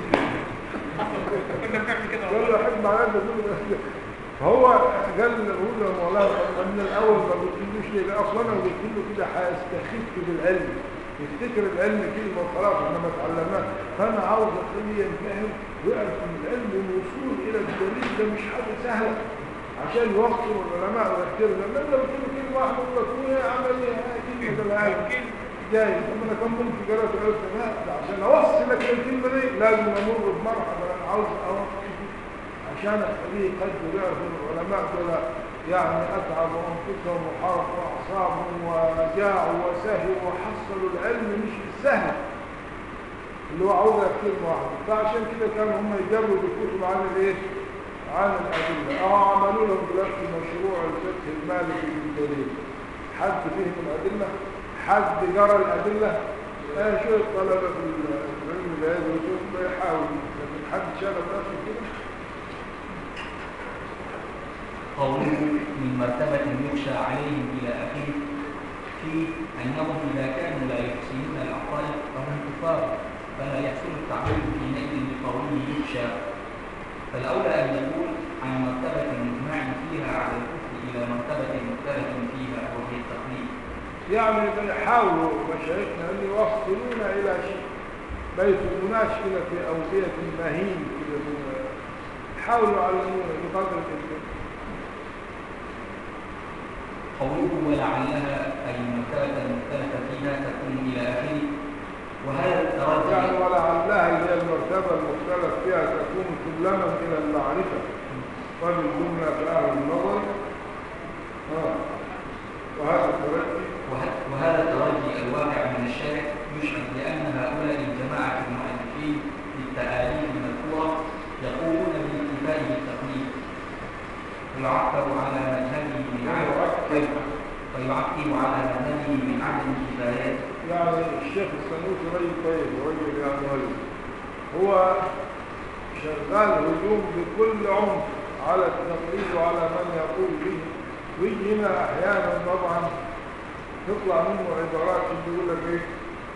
كنا بنعمل كده قال له احب على قد كده. فهو قال له والله من الاول ما قلتلوش ليه، اصلا انا قلت له كده هيستخف بالعلم، يفتكر العلم كلمه وخلاص احنا ما اتعلمناش، فانا عاوز اخليه ينفهم ويعرف ان العلم الوصول الى الدليل ده مش حاجه سهله عشان يوصلوا العلماء ويحترموا. لما انت قلت له كلمه واحده يقول لك هو عمل ايه كلمه العلم جاي، طب انا كم ممكن قرات عرفت لا ده عشان اوصلك للكلمه دي لازم امر بمرحله انا عاوز اوصل عشان اخليه يقدر يعرف ان العلماء دول يعني اتعبوا انفسهم وحرقوا اعصابهم وجاعوا وسهوا وحصلوا العلم مش بالسهل اللي هو عاوزها كلمه واحده. فعشان كده كانوا هم يجربوا الكتب عن الايه؟ عن الادله. اه عملوا لهم دلوقتي مشروع الفقه المالكي بالدليل. حد فهم الادله؟ حد جرى الادله؟ اه شويه طلبه في العلم الهادي وشوف بيحاول، لكن حد شغل نفسه كده. قوله من مرتبة يخشى عليهم إلى آخره في أنهم إذا كانوا لا يحسنون العقائد فهم كفار، فلا يحصل التعبير حينئذ بقوله يخشى. فالأولى أن يقول عن مرتبة مجمع فيها على الكفر إلى مرتبة مختلف فيها وهي التقليد. يعني بيحاولوا مشايخنا أن يوصلونا إلى شيء ما يسموناش كده في أودية مهين كده، حاولوا يعلمونا بقدر الإمكان. قوله ولعلها أي مرتبة مختلفة فيها تكون إلى آخره، وهذا الترجي يعني ولعلها هي المرتبة المختلف فيها تكون سلما إلى المعرفة وبالجملة في أهل النظر. آه. وهذا الترجي وهذا الترجي الواقع من الشارع يشعر بأن هؤلاء الجماعة المؤلفين للتآليف المذكورة يقولون بالاكتفاء بالتقليد، ويعقب على مذهبه من عدم ويعقب على مذهبه من عدم الكفايات. يعني الشيخ السنوسي رجل طيب ورجل يعني ولي، هو شغال هجوم بكل عنف على التقليد وعلى من يقول به، ويجي هنا احيانا طبعا تطلع منه عبارات يقول لك ايه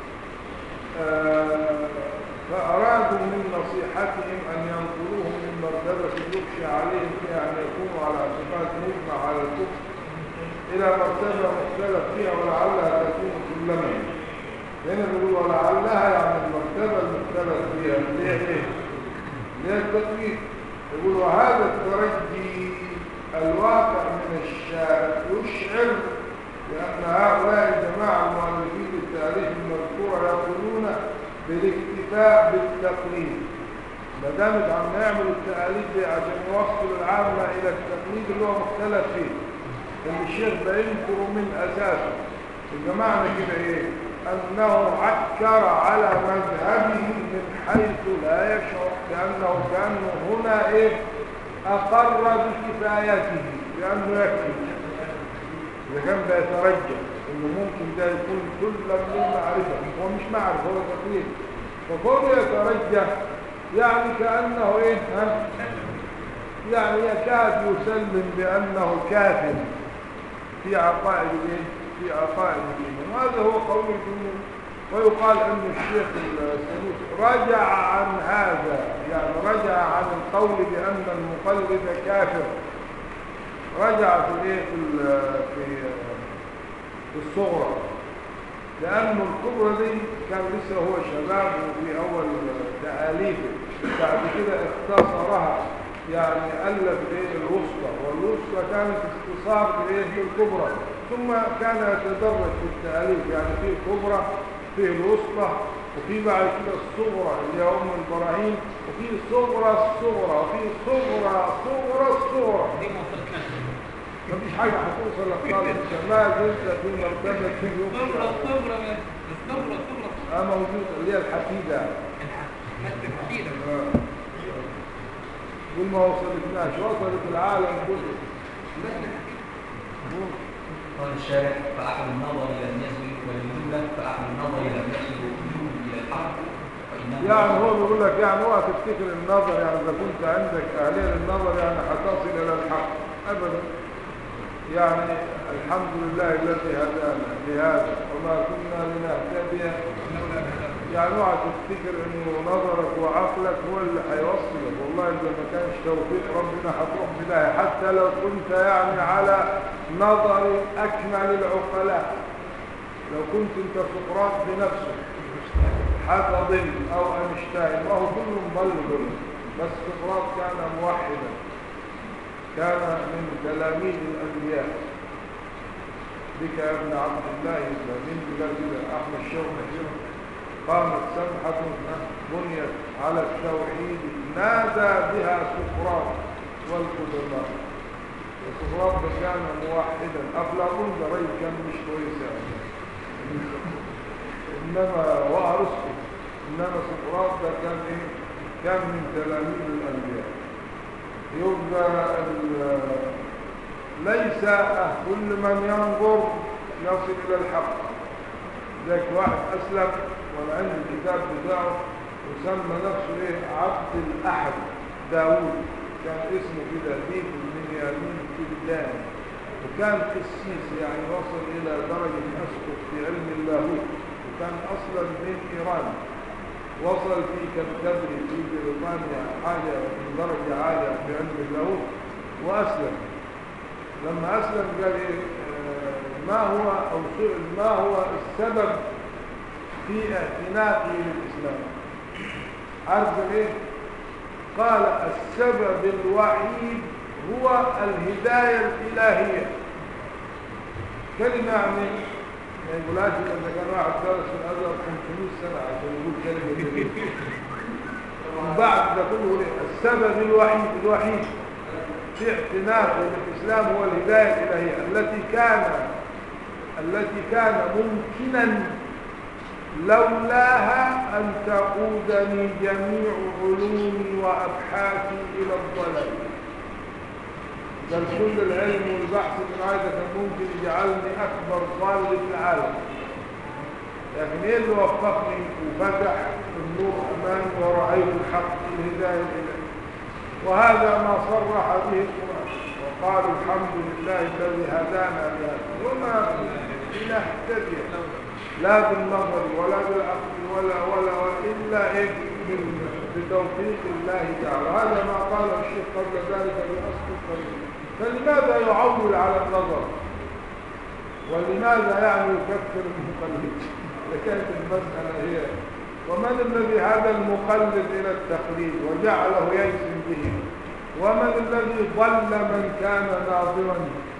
آه فارادوا من نصيحتهم ان ينقلوهم من مرتبه يخشى عليهم فيها ان يكونوا على اعتقاد مجمع على الكفر الى مرتبه مختلف فيها ولعلها تكون سلما. هنا بيقول ولعلها يعني المرتبه المختلف فيها اللي هي ايه؟ اللي هي التقليد. يقول وهذا الترجي الواقع من الشارع يشعر بأن هؤلاء الجماعة المؤلفين للتاريخ المذكورة يقولون بالاكتفاء بالتقليد. ما دامت عم يعملوا التقاليد دي عشان يوصلوا العامة إلى التقليد اللي هو مختلف فيه، اللي الشيخ بينكر من أساسه. الجماعة كده إيه؟ أنه عكر على مذهبه من حيث لا يشعر، لأنه كأنه هنا إيه؟ أقر بكفايته لأنه يكفي. إذا كان بيترجى إنه ممكن ده يكون كل للمعرفة، هو مش معرفة هو تقليد، فكونه يترجى يعني كأنه إيه؟ ها؟ يعني يكاد يسلم بأنه كافر في عقائد إيه؟ في عقائد الإيمان. وهذا هو قول الجمهور. ويقال أن الشيخ السنوسي رجع عن هذا، يعني رجع عن القول بأن المقلد كافر، رجع في الايه في في الصغرى، لأنه الكبرى دي كان لسه هو شباب وفي أول تأليفه، بعد كده اختصرها يعني ألف ايه الوسطى، والوسطى كانت اختصار بايه الكبرى، ثم كان يتدرج في التأليف، يعني في الكبرى في الوسطى وفي بعد كده الصغرى اللي هي أم البراهين، وفي صغرى الصغرى وفي صغرى صغرى الصغرى. دي ما وصلتناش مفيش حاجة هتوصل لطالب الكمال انت في مرتبة في صغرى يوم صغرى بس صغرى صغرى اه موجود اللي هي الحفيدة مادة مفيدة. اه قول ما وصلتناش وصلت العالم كله. مادة مفيدة. قال الشارع فأحد النظر لم يصل والجملة فأحد النظر لم يصل الوجود إلى الحق وإنما يعني هو بيقول لك يعني اوعى تفتكر النظر يعني اذا كنت عندك اهليه للنظر يعني هتصل الى الحق ابدا. يعني الحمد لله الذي هدانا لهذا وما كنا لنهتدي لولا هذا. يعني اوعى تفتكر انه نظرك وعقلك هو اللي هيوصلك. والله اذا ما كانش توفيق ربنا هتروح بدايه حتى لو كنت يعني على نظر اكمل العقلاء. لو كنت انت سقراط بنفسك هتضل او اينشتاين وهو كلهم ضلوا دول. بس سقراط كان موحدا كان من تلاميذ الانبياء. بك يا ابن عبد الله من بلاد احمد الشوق قامت سمحة بنيت على التوحيد نادى بها سقراط والقدماء. وسقراط كان موحدا. افلاطون ده رجل كان مش كويس يعني انما وارسطو انما سقراط ده كان ايه؟ كان من تلاميذ الانبياء. يبقى ليس كل من ينظر يصل الى الحق. ذاك واحد اسلم وانا عندي الكتاب بتاعه وسمى نفسه ايه عبد الاحد داوود. كان اسمه كده ديك من يمين كلدان وكان قسيس يعني وصل الى درجه اسقط في علم اللاهوت وكان اصلا من ايران. وصل في كنتبري في بريطانيا حاجه من درجه عاليه في علم اللاهوت واسلم. لما اسلم قال ايه ما هو او سئل ما هو السبب في اعتناقه للاسلام؟ عارف ايه؟ قال السبب الوحيد هو الهدايه الالهيه. كلمه يعني ما يقولهاش اذا كان واحد درس في الازهر خمسمائة سنه عشان يقول كلمه دي. وبعد ده كله السبب الوحيد الوحيد في اعتناقه بالاسلام هو الهدايه الالهيه التي كان التي كان ممكنا لولاها ان تقودني جميع علومي وابحاثي الى الضلال. بل كل العلم والبحث اللي معايا كان ممكن يجعلني اكبر ضال في العالم. لكن ايه اللي وفقني وفتح النور امامي ورايت الحق الهدايه الالهيه. وهذا ما صرح به القرآن وقال الحمد لله الذي هدانا لهذا وما لنهتدي لا بالنظر ولا بالعقل ولا ولا إلا إيه بتوفيق الله تعالى. هذا ما قاله الشيخ قبل ذلك بأصل الطريق. فلماذا يعول على النظر ولماذا يعني يكفر المقلد؟ لكانت المسألة هي ومن الذي هذا المقلد إلى التقليد وجعله يجزم به؟ ومن الذي ضل من كان ناظرا؟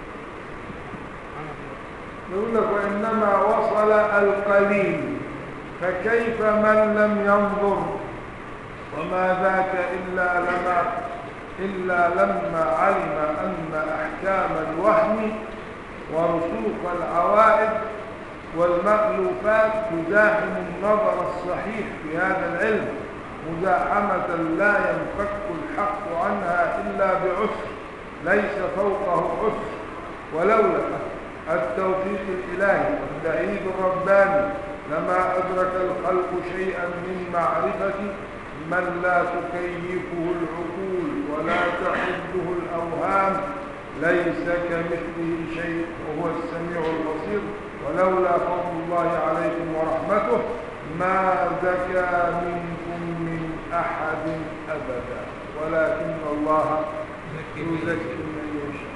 يقول لك وإنما وصل القليل فكيف من لم ينظر؟ وما ذاك إلا لما إلا لما علم أن أحكام الوهم ورسوخ العوائد والمألوفات تزاحم النظر الصحيح في هذا العلم مزاحمة لا ينفك الحق عنها إلا بعسر ليس فوقه عسر. ولولا التوفيق الإلهي والتأييد الرباني لما أدرك الخلق شيئا من معرفة من لا تكيفه العقول ولا تحده الأوهام ليس كمثله شيء وهو السميع البصير. ولولا فضل الله عليكم ورحمته ما زكى منكم من أحد أبدا ولكن الله يزكي من يشاء.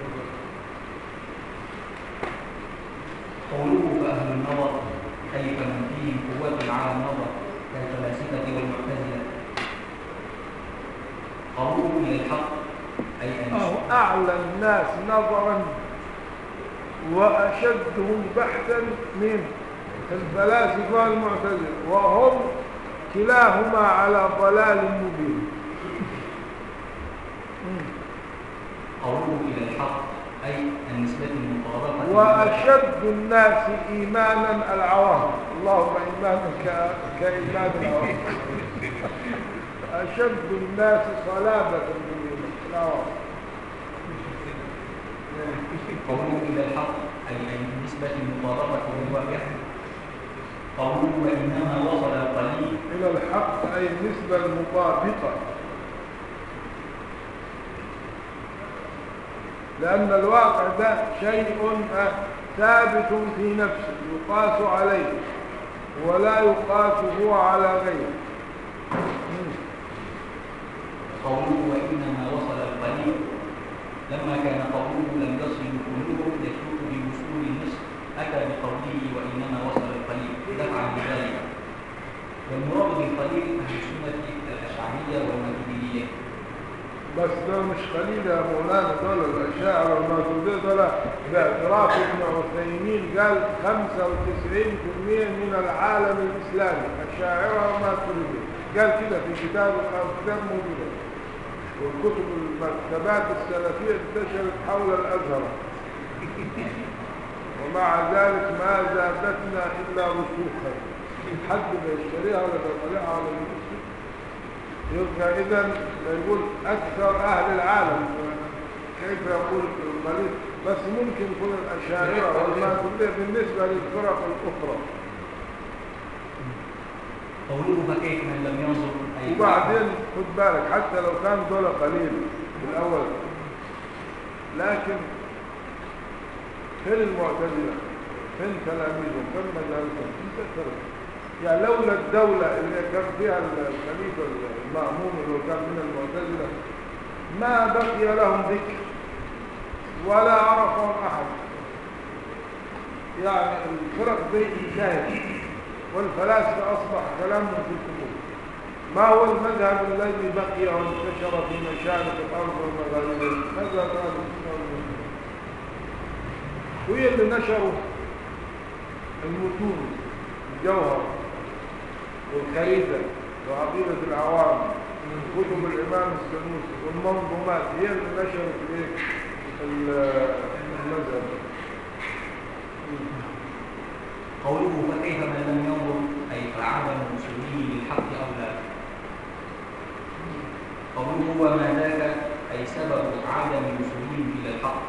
قوله فأهل النظر أي فمن فيهم قوة على النظر كالفلاسفة والمعتزلة. قوله إلى الحق أي أن أهو أعلى الناس نظرا وأشدهم بحثا من الفلاسفة والمعتزلة وهم كلاهما على ضلال مبين. قوله إلى الحق أي النسبة المطابقة. وأشد الناس إيمانا العوام، اللهم إيمانا ك- كإيمان العوام. أشد الناس صلابة بالإيمان العوام. قوله إلى الحق أي أي النسبة المطابقة والواقع. قوله وإنما وصل القليل إلى الحق أي النسبة المطابقة، لأن الواقع ده شيء ثابت في نفسه يقاس عليه ولا يقاس هو على غيره. قوله وإنما وصل القليل لما كان قوله لم يصل كله يشوف بوصول النصف أتى بقوله وإنما وصل القليل دفعا لذلك. والمراد بالقليل أهل السنة الأشعرية والماتريدية. بس ده مش قليل يا مولانا، دول الأشاعرة والماتريدية دول باعتراف ابن عثيمين قال خمسة وتسعين بالمئة من العالم الإسلامي أشاعرة وماتريدية، قال كده في كتاب الكتاب موجودة، والكتب المكتبات السلفية انتشرت حول الأزهر، ومع ذلك ما زادتنا إلا رسوخا، حد ما يشتريها ولا يطلعها على المسجد. يبقى إذن يقول أكثر أهل العالم، كيف يقول القليل؟ بس ممكن يكون الأشاعرة والماتريدية بالنسبة للفرق الأخرى. قوله فكيف من لم ينظر أي. وبعدين خد بالك حتى لو كان دول قليل في الأول، لكن فين المعتزلة؟ فين تلاميذهم؟ فين مجالسهم؟ انت ترى يعني لولا الدولة اللي كان فيها الخليفة المأمون اللي كان من المعتزلة ما بقي لهم ذكر ولا عرفهم أحد. يعني الفرق دي انتهت والفلاسفة أصبح كلامهم في الكتب. ما هو المذهب الذي بقي وانتشر في مشارق الأرض والمغاربين؟ مذهب أهل السنة والجماعة، وهي اللي نشروا المتون، الجوهر والخريدة وعقيدة العوام من كتب الإمام السنوسي والمنظومات، هي اللي نشرت إيه المذهب. قوله فكيف من لم ينظر أي فعدم وصوله للحق أو لا. قوله وما ذاك أي سبب عدم وصولهم إلى الحق.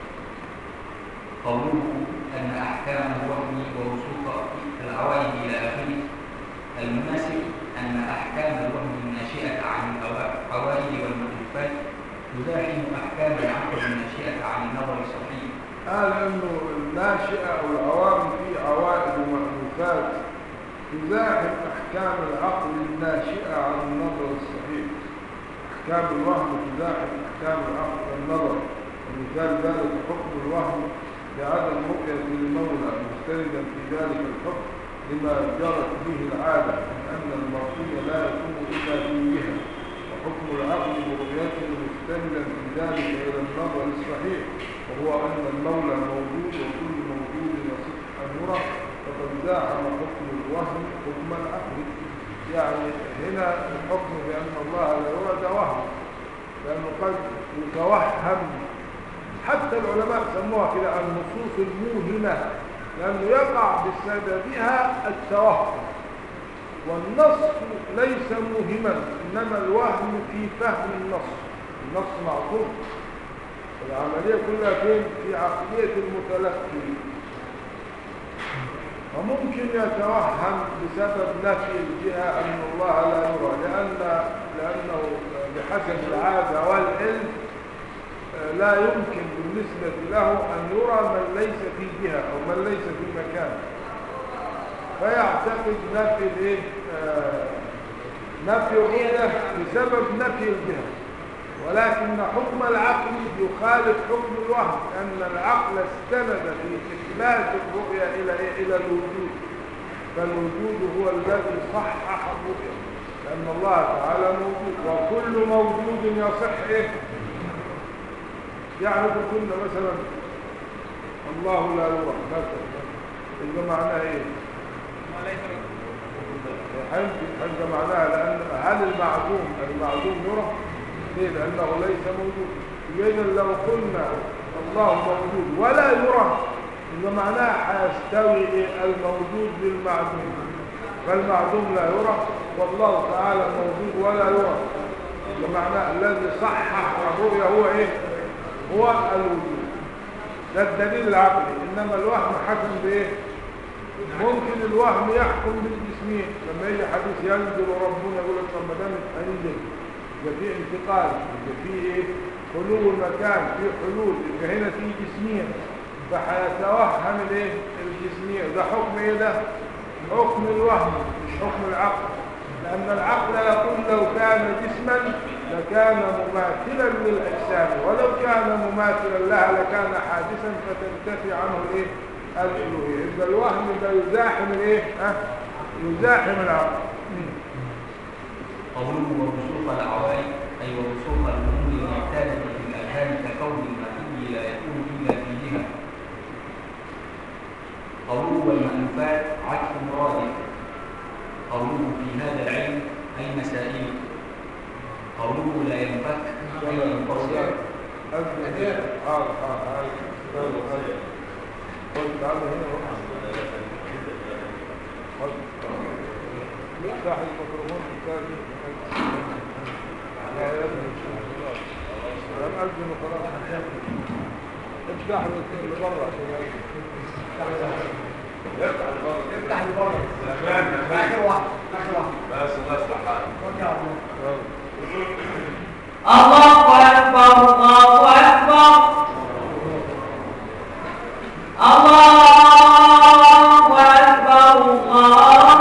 قوله أن أحكام الوهم ورسوخ العوائد إلى آخره. المناسب أن أحكام الوهم الناشئة عن العوائد والمخلوقات تزاحم أحكام العقل الناشئة عن النظر الصحيح. قال انه الناشئة او العوام في عوائد ومألوفات تزاحم احكام العقل الناشئة عن النظر الصحيح. احكام الوهم تزاحم احكام العقل والنظر، ومثال ذلك حكم الوهم بعدم رؤية المولى مستندا في ذلك الحكم لما جرت به العادة من ان المرئي لا يكون الا في جهة، وحكم العقل برؤيته مستندا في ذلك الى النظر الصحيح وهو أن المولى موجود وكل موجود يصح أن يرى، فقد زاحم حكم الوهم حكم العقل. يعني هنا الحكم بأن الله لا يرى ده وهم، لأنه قد يتوهم. حتى العلماء سموها كده النصوص الموهمة، لأنه يقع بسببها التوهم، والنص ليس موهما إنما الوهم في فهم النص. النص معقول، العملية كلها فين؟ في عقلية المتلقي. وممكن يتوهم بسبب نفي الجهة أن الله لا يرى، لأن لأنه بحسب العادة والعلم لا يمكن بالنسبة له أن يرى من ليس في جهة أو من ليس في مكان، فيعتقد نفي الايه؟ نفي الرؤية بسبب نفي الجهة. ولكن حكم العقل يخالف حكم الوهم، لأن العقل استند في إثبات الرؤية إلى إلى الوجود، فالوجود هو الذي صحح الرؤية، لأن الله تعالى موجود وكل موجود يصح إيه؟ يعني كنا مثلا الله لا يرى مثلا، يبقى معناه إيه؟ حاجة معناها لأن هل المعدوم المعدوم يرى؟ ليه؟ لأنه ليس موجود. إذن لو قلنا الله موجود ولا يرى، إذا معناه هيستوي الموجود بالمعدوم، فالمعدوم لا يرى والله تعالى موجود ولا يرى. إذا معناه الذي صحح الرؤية هو إيه؟ هو الوجود. ده الدليل العقلي. إنما الوهم حكم بإيه؟ ممكن الوهم يحكم بالجسمين. لما يجي حديث ينزل ربنا يقول لك طب ما دام هينزل يبقى في انتقال، يبقى في ايه؟ خلو المكان، في حلول، يبقى هنا في جسمين، فهيتوهم الايه؟ الجسميه. ده حكم ايه ده؟ حكم الوهم مش حكم العقل، لان العقل يقول لو كان جسما لكان مماثلا للاجسام، ولو كان مماثلا لها لكان حادثا فتنتفي عنه الايه؟ الالوهيه. يبقى الوهم ده يزاحم الايه؟ ها؟ يزاحم العقل. قوله ووصوف العوائد أي ووصوف الأمور المعتادة في الأذهان ككون المحي لا يكون إلا في جهة. قوله والمألوفات عكس مرادف. قوله في هذا العلم أي مسائل. قوله لا ينفك أي ينفصل. حاضر حاضر حاضر. قلت تعالى هنا افتح الميكروفون الثاني. لا يا ابني انا أذن وخلاص. افتح اللي بره عشان افتح البر افتح البر اخر واحد اخر واحد بس الله يصلح حالك. الله أكبر الله أكبر الله أكبر الله.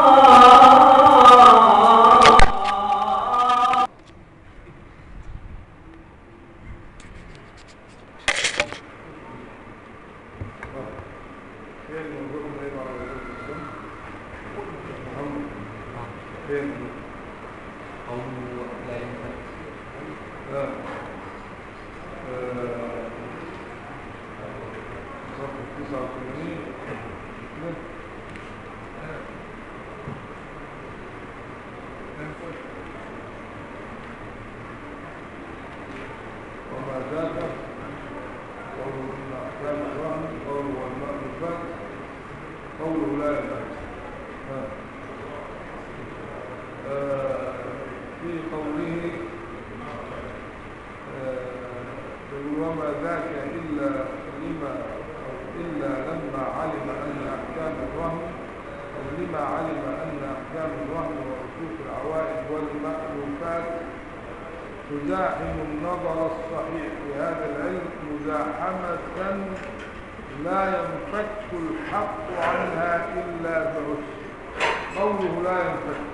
تزاحم النظر الصحيح في هذا العلم مزاحمة لا ينفك الحق عنها إلا بعسر. قوله لا ينفك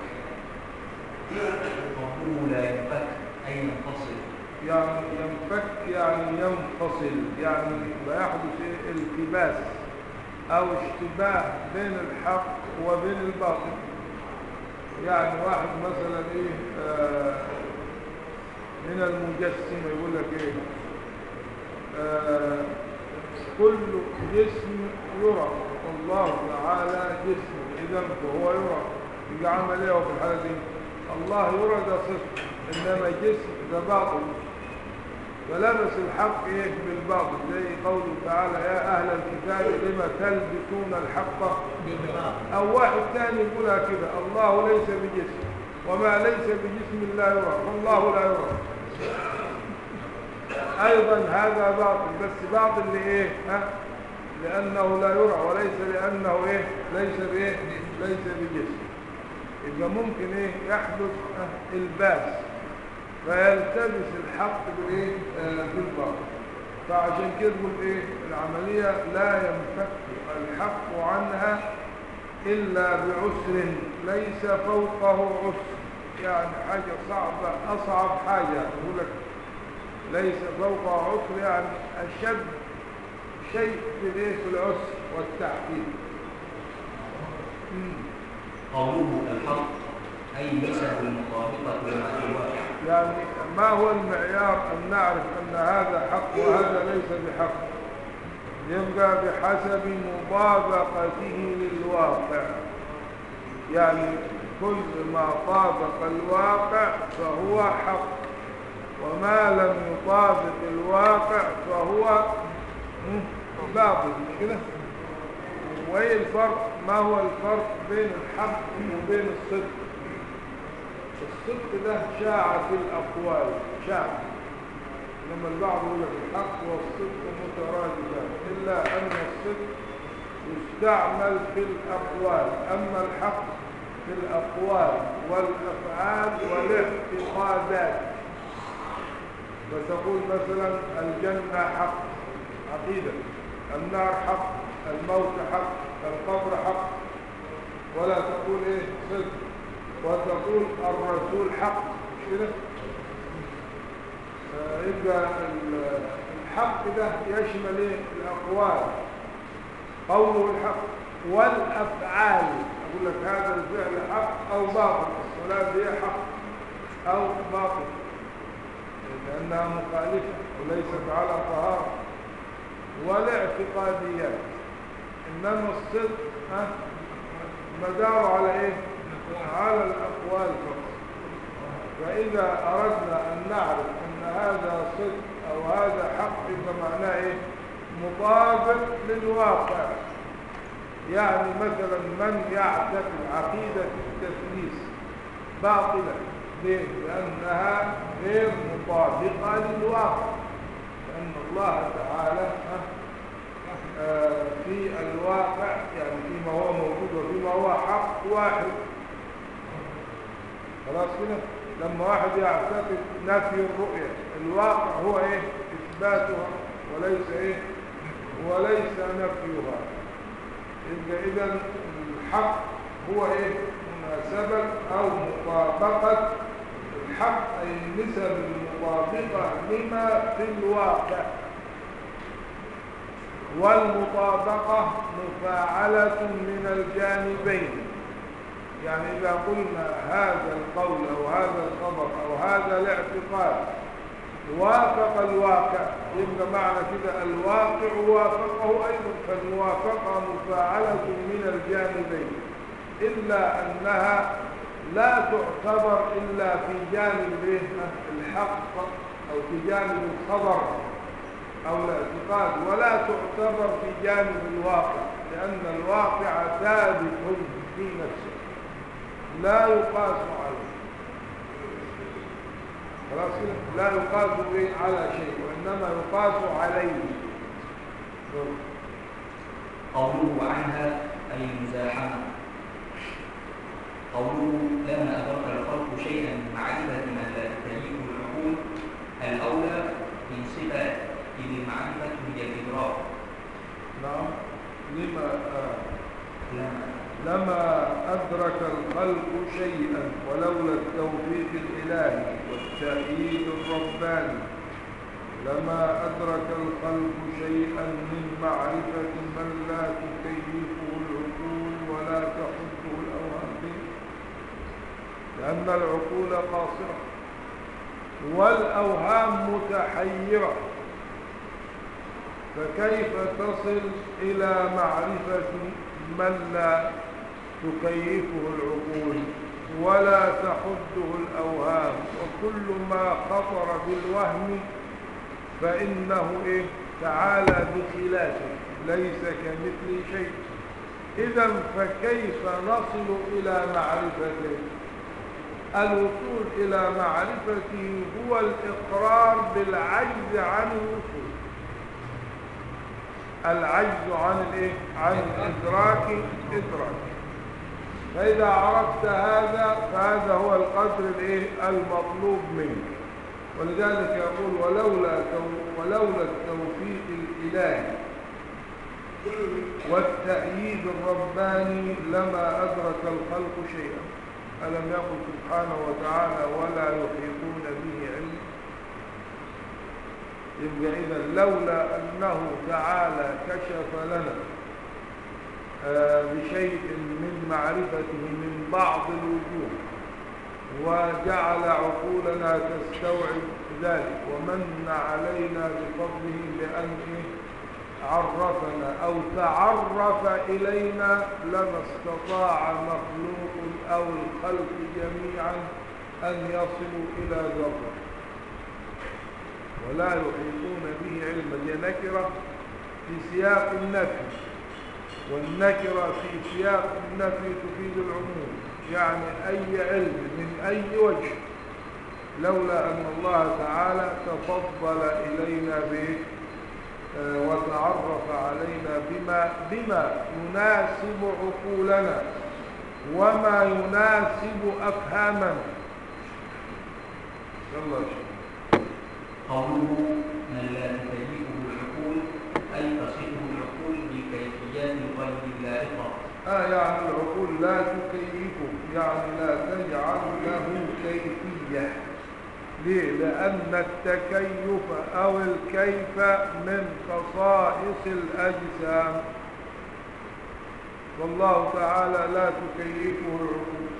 قوله لا ينفك أي ينفصل، يعني ينفك يعني ينفصل، يعني بيحدث التباس أو اشتباه بين الحق وبين الباطل. يعني واحد مثلا إيه آه من المجسم يقول لك ايه آه كل جسم يرى الله تعالى جسم، اذا فهو يرى. يجي عمل ايه في الحاله دي؟ الله يرى ده صفر، انما جسم ده باطل، فلبس الحق ايه بالباطل. زي قوله تعالى يا اهل الكتاب لما تلبسون الحق بالباطل. او واحد ثاني يقولها كده الله ليس بجسم، وما ليس بجسم لا يرى والله لا يرى. ايضا هذا باطل، بس باطل لايه؟ ها؟ لانه لا يرى، وليس لانه ايه؟ ليس بايه؟ ليس بجسم. يبقى ممكن ايه يحدث اه الباس فيلتبس الحق بالايه؟ آه بالباطل. فعشان كده نقول ايه العمليه لا ينفك الحق عنها الا بعسر ليس فوقه عسر. يعني حاجه صعبه، اصعب حاجه يقول لك ليس فوقه عسر، يعني اشد شيء في الايه؟ في العسر والتعقيد. قوله الحق أي نسب المطابقة لما سواه. يعني ما هو المعيار أن نعرف أن هذا حق وهذا ليس بحق؟ يبقى بحسب مطابقته للواقع. يعني كل ما طابق الواقع فهو حق. وما لم يطابق الواقع فهو باطل. مش كده؟ وايه الفرق؟ ما هو الفرق بين الحق وبين الصدق؟ الصدق ده شاع في الاقوال، شاع، لما البعض يقول لك الحق والصدق مترادفان، الا ان الصدق يستعمل في الاقوال، اما الحق في الاقوال والافعال والاعتقادات. فتقول مثلا الجنه حق عقيده، النار حق، الموت حق، القبر حق، ولا تقول ايه صدق، وتقول الرسول حق. مش كده؟ يبقى الحق ده يشمل ايه؟ الاقوال، قوله الحق، والافعال، اقول لك هذا الفعل حق او باطل، الصلاه دي حق او باطل لانها مخالفه وليست على طهاره. والاعتقاديات، انما الصدق ها مداره على ايه؟ على الاقوال فقط. فاذا اردنا ان نعرف ان هذا صدق او هذا حق فمعناه ايه؟ مطابق للواقع. يعني مثلا من يعتقد عقيده التثليث باطله، ليه؟ لانها غير مطابقه للواقع، لأن الله تعالى في الواقع يعني فيما هو موجود وفيما هو حق واحد. خلاص كده؟ لما واحد يعتقد نفي الرؤية، الواقع هو ايه؟ إثباتها وليس ايه؟ وليس نفيها. يبقى إذا الحق هو ايه؟ مناسبة أو مطابقة الحق، أي النسب المطابقة لما في الواقع. والمطابقة مفاعلة من الجانبين. يعني إذا قلنا هذا القول أو هذا الخبر أو هذا الاعتقاد وافق الواقع، يبقى معنى كده الواقع وافقه أيضا، فالموافقة مفاعلة من الجانبين، إلا أنها لا تعتبر إلا في جانب الحق أو في جانب الخبر أو الاعتقاد، ولا تعتبر في جانب الواقع، لأن الواقع ثابت في نفسه لا يقاس عليه. خلاص كده؟ لا يقاس على شيء وإنما يقاس عليه. قوله عنها أي المزاحمة. قوله لما أدرك الخلق شيئا من معرفة ما لا تليق العقول، الأولى من صفة إذ المعرفة هي الإدراك. نعم. لما آه. لما لما أدرك الخلق شيئا ولولا التوفيق الإلهي والتأييد الرباني، لما أدرك الخلق شيئا من معرفة من لا تكيفه العقول ولا تحده الأوهام به، لأن العقول قاصرة والأوهام متحيرة، فكيف تصل إلى معرفة من لا تكيفه العقول ولا تحده الأوهام؟ وكل ما خطر بالوهم فإنه إيه؟ تعالى بخلافه، ليس كمثل شيء. إذن فكيف نصل إلى معرفته؟ الوصول إلى معرفته هو الإقرار بالعجز عن الوصول، العجز عن الإيه؟ عن الإدراك إدراك. فإذا عرفت هذا فهذا هو القدر الإيه؟ المطلوب منك. ولذلك يقول ولولا ولولا التوفيق الإلهي والتأييد الرباني لما أدرك الخلق شيئا. ألم يقل سبحانه وتعالى ولا يحيطون به علما؟ يبقى إذا لولا أنه تعالى كشف لنا بشيء من معرفته من بعض الوجوه وجعل عقولنا تستوعب ذلك ومن علينا بفضله بأن عرفنا أو تعرف إلينا لما استطاع مخلوق أو الخلق جميعا أن يصلوا إلى ذره. ولا يحيطون به علما. هي نكرة في سياق النفي، والنكرة في سياق النفي تفيد العموم، يعني أي علم من أي وجه، لولا أن الله تعالى تفضل إلينا به وتعرف علينا بما, بما يناسب عقولنا وما يناسب أفهامنا. يلا يا شيخ. قوله من لا تكيفه العقول أي تصفه العقول بكيفيات غير اللائقة. آه يعني العقول لا تكيفه، يعني لا تجعل له كيفية. ليه؟ لأن التكيف أو الكيف من خصائص الأجسام، والله تعالى لا تكيفه العقول.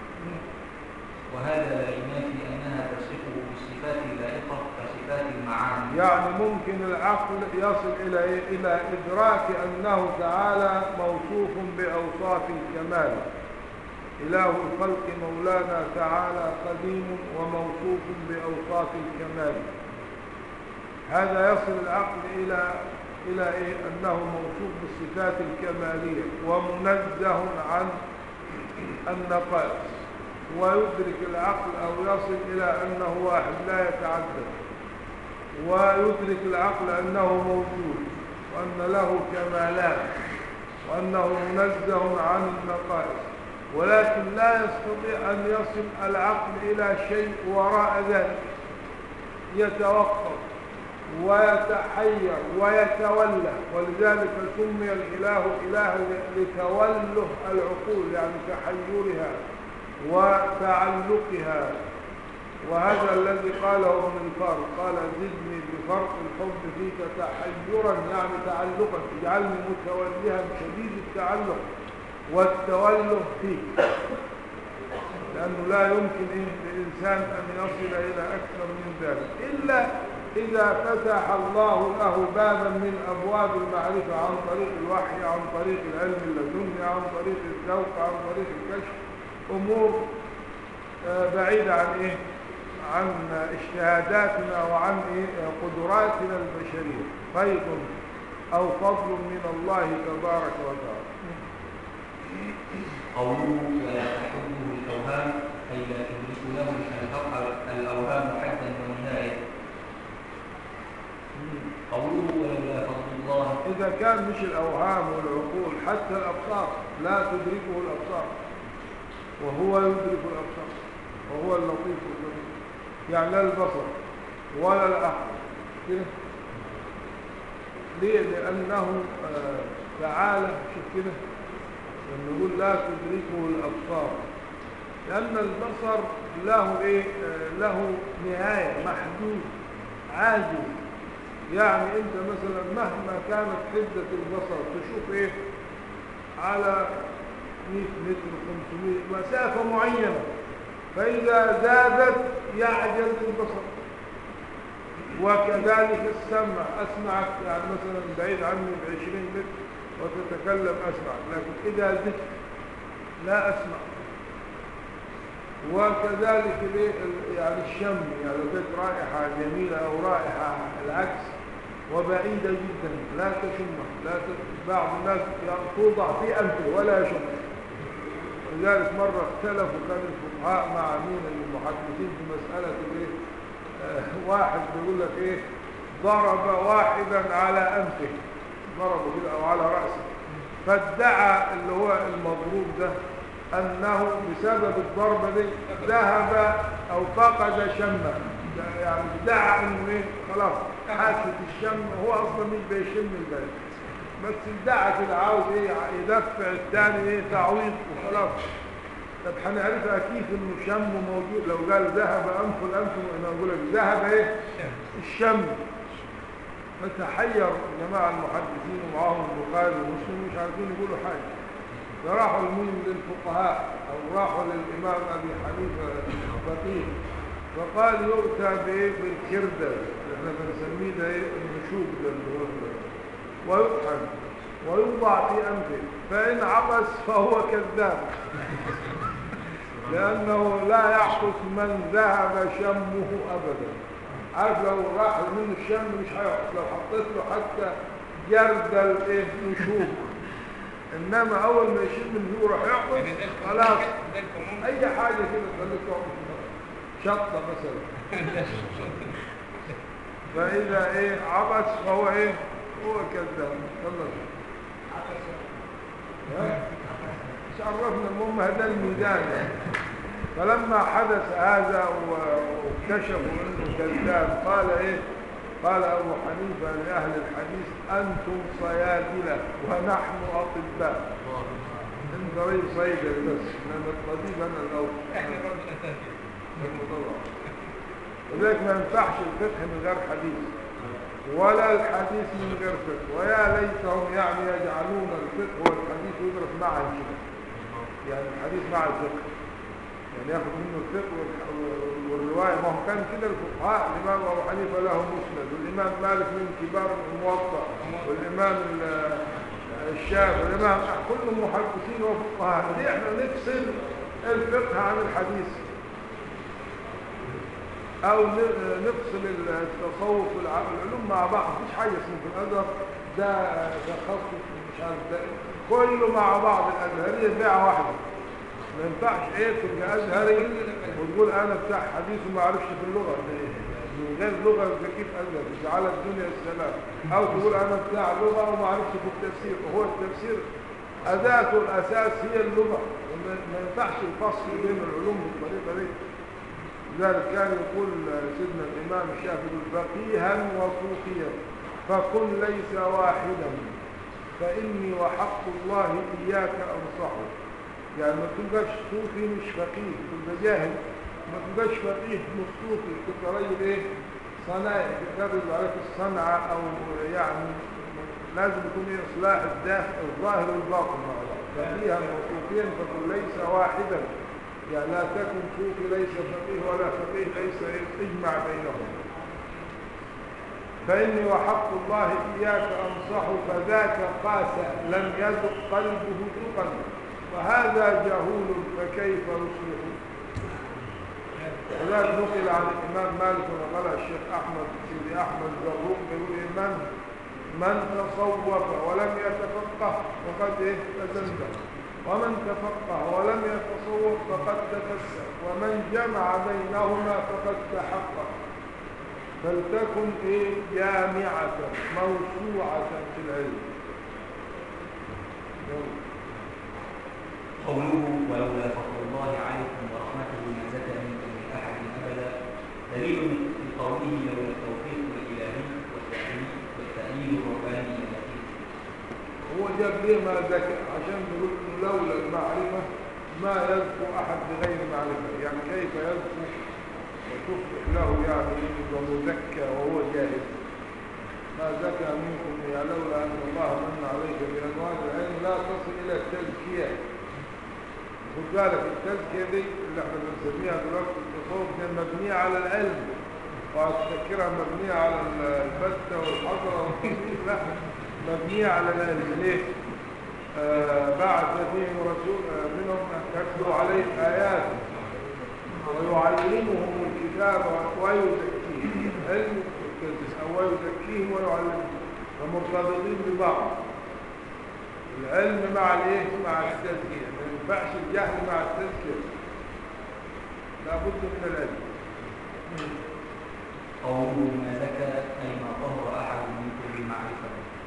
وهذا لا ينافي أنها تصفه بالصفات اللائقة كصفات المعاني. يعني ممكن العقل يصل إلى إيه؟ إلى إدراك أنه تعالى موصوف بأوصاف الكمال. إله الخلق مولانا تعالى قديم وموصوف بأوصاف الكمال. هذا يصل العقل إلى إلى إيه؟ أنه موصوف بالصفات الكمالية ومنزه عن النقائص، ويدرك العقل أو يصل إلى أنه واحد لا يتعدد، ويدرك العقل أنه موجود وأن له كمالات وأنه منزه عن النقائص، ولكن لا يستطيع أن يصل العقل إلى شيء وراء ذلك، يتوقف ويتحير ويتولى. ولذلك سمي الإله إله لتوله العقول، يعني تحيرها وتعلقها. وهذا الذي قاله ابن الفارق، قال زدني بفرق الحب فيك تحيرا، يعني تعلقا، اجعلني متوليها شديد التعلق والتوله فيك، لأنه لا يمكن للإنسان أن يصل إلى أكثر من ذلك إلا إذا فتح الله له بابا من أبواب المعرفة عن طريق الوحي، عن طريق العلم اللدني، عن طريق الذوق، عن طريق الكشف، أمور بعيدة عن إيه؟ عن اجتهاداتنا وعن إيه؟ قدراتنا البشرية، فيض أو فضل من الله تبارك وتعالى. قوله ولا تحبه الأوهام أي لا تدرك له الأوهام حدا ونهاية. قوله ولولا فضل الله، إذا كان مش الأوهام والعقول، حتى الأبصار لا تدركه الأبصار وهو يدرك الأبصار وهو اللطيف الخبير. يعني لا البصر ولا العقل كده. ليه؟ لأنه آه تعالى شوف كده لما نقول لا تدركه الأبصار، لأن البصر له إيه؟ آه له نهاية، محدود، عاجز. يعني أنت مثلا مهما كانت حدة البصر تشوف إيه؟ على مئة متر، خمسمائة، مسافة معينة، فإذا زادت يعجز البصر. وكذلك السمع، أسمعك يعني مثلا بعيد عني بعشرين متر وتتكلم أسمع، لكن إذا زدت لا أسمع. وكذلك يعني الشم، يعني لو كانت رائحة جميلة أو رائحة العكس وبعيدة جدا لا تشمها، لا ت... بعض الناس توضع في أنفه ولا يشمها. ولذلك مرة اختلفوا كان الفقهاء مع مين المحدثين في مسألة ايه؟ آه واحد بيقول لك ايه؟ ضرب واحدا على أنفه، ضربه كده أو على رأسه، فادعى اللي هو المضروب ده أنه بسبب الضربة دي ذهب أو فقد شمه، يعني ادعى أنه ايه؟ خلاص حاسة الشم، هو أصلا مش بيشم البلد، بس ادعى كده عاوز ايه؟ يدفع الثاني ايه؟ تعويض وخلاص. طب هنعرفها كيف انه شم موجود؟ لو قال ذهب أنف الأنف انا اقول لك ذهب ايه؟ الشم. فتحير جماعة المحدثين ومعاهم البخاري ومسلم مش عارفين يقولوا حاجة، فراحوا المهم للفقهاء أو راحوا للإمام أبي حنيفة الفقيه، فقال يؤتى بإيه؟ بالكردة، احنا بنسميه ده ايه؟ النشوب ده اللي هو ويطحن ويوضع في أنفه، فإن عبس فهو كذاب، لأنه لا يعقص من ذهب شمه أبدا. عارف لو راح منه الشم مش هيقف، لو حطيت له حتى جردل ايه نشوف، انما اول ما يشم من هو راح يعطس خلاص. اي حاجه كده تخليك تعطس، شطه مثلا. فاذا ايه عبس فهو ايه هو كذاب. يلا مش عرفنا، المهم هذا الميدان يعني. فلما حدث هذا واكتشفوا انه كذاب قال ايه قال ابو حنيفه لاهل الحديث انتم صيادله ونحن اطباء. انت راجل صيدلي بس، انما الطبيب انا الاول. احنا برضه اساتذه. ولذلك ما ينفعش الفقه من غير حديث ولا الحديث من غير فقه، ويا ليتهم يعني يجعلون الفقه والحديث يدرس معا كده، يعني الحديث مع الفقه، يعني ياخذ منه الفقه والروايه. ما هو كان كده الفقهاء، الامام ابو حنيفه له مسند، والامام مالك من كبار الموطأ، والامام الشافعي، والامام كلهم محدثين وفقهاء. ليه احنا نفصل الفقه عن الحديث او نفصل التصوف والعلوم مع بعض؟ مفيش حاجه اسمها في الازهر ده تخصص مش عارف ده، كله مع بعض. الازهريه بيعه واحده، ما ينفعش ايه تبقى ازهري وتقول انا بتاع حديث وما اعرفش في اللغه، من غير لغه كيف ازهر جعل الدنيا السلام، او تقول انا بتاع لغه وما اعرفش في التفسير، وهو التفسير اداته الاساس هي اللغه، ما ينفعش الفصل بين العلوم بالطريقه دي. لذلك كان يقول سيدنا الامام الشافعي فقيها وصوفيا فكن ليس واحدا فاني وحق الله اياك انصحه. يعني ما تبقاش صوفي مش فقيه، تبقى جاهل، ما تبقاش فقيه مش صوفي، تبقى راجل ايه صنايعي تدرب عليك الصنعه، او يعني لازم يكون ايه اصلاح الداخل الظاهر والباطن مع بعض. فقيها وصوفيا فكن ليس واحدا، يعني لا تكن صوفي ليس فقيه ولا فقيه ليس اجمع بينهم. فاني وحق الله اياك انصح فذاك قاس لم يذق قلبه ذقا وهذا جهول فكيف يصلح. وذلك نقل عن الامام مالك وقال الشيخ احمد سيدي احمد زروق يقول من من تصوف ولم يتفقه فقد ايه تزندق، ومن تفقه ولم يتصوف فقد تفسر، ومن جمع بينهما فقد تحقق. فلتكن ايه جامعه موسوعه في العلم. قوله ولولا فضل الله عليكم ورحمته ما زكى منكم من احد ابدا دليل في قوله لولا التوفيق الالهي والتأييد والتأييد الرباني اللطيف. هو جاب ليه ما زكى عشان نقول انه لولا المعرفه ما يزكو احد بغير معرفه، يعني كيف يزكو وتصبح له يعني ومزكى وهو جاهل. ما زكى منكم يا لولا ان الله من عليك بانواع العلم لا تصل الى التزكيه. خد بالك التزكيه دي اللي احنا بنسميها دلوقتي التصوف دي مبنيه على العلم، وهتفكرها مبنيه على البته والحضره والتصوير، لا مبنيه على العلم. ليه؟ آه بعد فيهم رسول آه منهم يتلو عليهم ايات ويعلمهم الكتاب ويزكيهم، علم او يزكيهم ويعلمهم، فمرتبطين ببعض. العلم مع الايه؟ مع التزكيه، ما ينفعش الجهل مع التزكيه، لابد من العلم. قوله ما زكى اي ما طهر احد منكم بالمعرفه.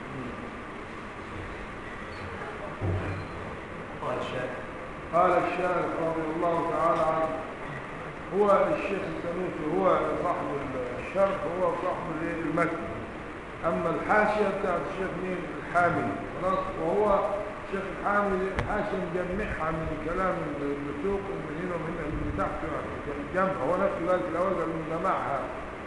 قال الشيخ قال الشارح رضي الله تعالى عنه، هو الشيخ السنوسي هو صاحب الشرح، هو صاحب المتن، اما الحاشيه بتاعت الشيخ مين؟ الحامي، خلاص. وهو الشيخ الحامي الحاشيه مجمعها من كلام السوق من هنا ومن هنا من تحت، يعني جمع هو نفس ذلك الاوزع من جمعها.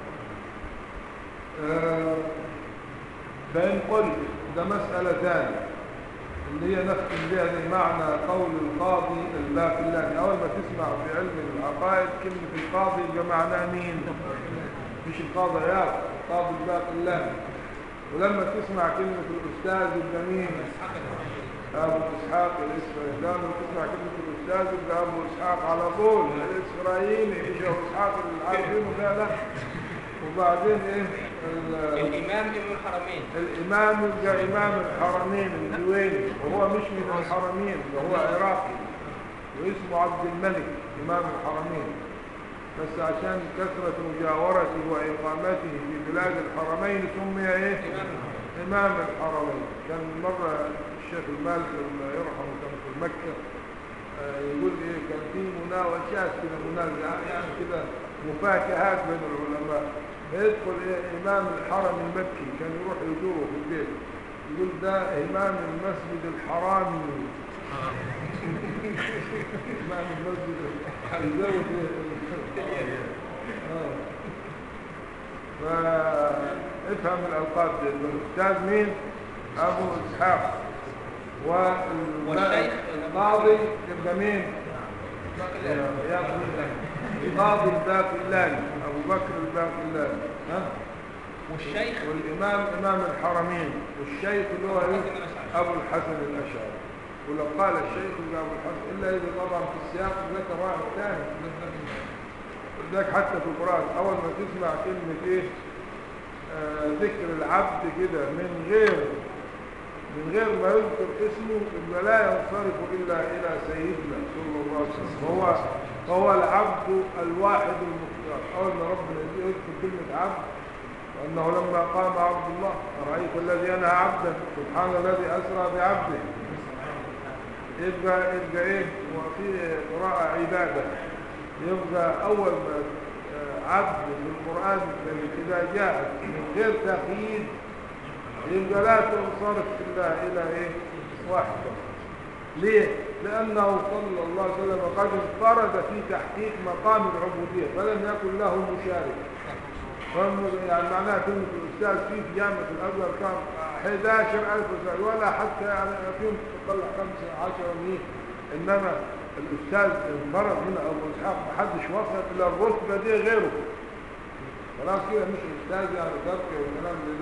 أه فان قلت ده مساله ثانيه اللي هي نختم بها معنى قول القاضي الباقلاني. اول ما تسمع في علم العقائد كلمه القاضي يبقى معناها مين؟ مش القاضي عياض، القاضي الباقلاني. ولما تسمع كلمه الاستاذ يبقى مين؟ ابو اسحاق الاسرائيلي. لما تسمع كلمه الاستاذ يبقى ابو اسحاق على طول الاسرائيلي، مش ابو اسحاق العارفين ولا لا. وبعدين ايه ال- الإمام ابن الحرمين. الامام يبقى امام الحرمين الجويني، وهو مش من الحرمين، ده هو عراقي واسمه عبد الملك امام الحرمين، بس عشان كثرة مجاورته وإقامته في بلاد الحرمين سمي ايه إمام الحرمين. كان مرة الشيخ المالك الله يرحمه كان في مكة آه، يقول ايه كان في مناوشات كده منازعة يعني كده مفاكهات بين العلماء، فيدخل ايه إمام الحرم المكي كان يروح يزوره في البيت يقول ده إمام المسجد الحرامي إمام المسجد الحرامي يزود ايه آه. فافهم الألقاب دي. الأستاذ مين؟ أبو إسحاق. والشيخ والقاضي يبقى مين؟ القاضي الباقلاني أبو بكر الباقلاني ها؟ والشيخ والإمام إمام الحرمين، والشيخ اللي هو إيه؟ أبو الحسن الأشعري. ولو قال الشيخ يبقى أبو الحسن إلا إذا طبعا في السياق ذكر واحد ثاني ذاك حتى في القرآن أول ما تسمع كلمة إيه آه ذكر العبد كده من غير من غير ما يذكر اسمه يبقى لا ينصرف إلا إلى سيدنا صلى الله عليه وسلم. هو هو العبد الواحد المختار. أول ما ربنا يذكر كلمة عبد وأنه لما قام عبد الله أرأيت الذي أنهى عبدا سبحان الذي أسرى بعبده يبقى يبقى إيه وفي قراءة عبادة يبقى أول ما عبد في القرآن الكريم إذا جاءت من غير تقييد يبقى لا تنصرف إلا إلى إيه واحدة. ليه؟ لأنه صلى الله عليه وسلم قد انفرد في تحقيق مقام العبودية فلم يكن له مشارك. يعني معناها كلمة الأستاذ فيه في جامعة الأزهر كان أحد عشر ألف أستاذ ولا حتى يعني فيهم تطلع خمسة عشر مئة، إنما الأستاذ انفرد هنا أبو إسحاق محدش وصل إلى الرتبة دي غيره. خلاص كده مش أستاذ يعني تركي والكلام ده.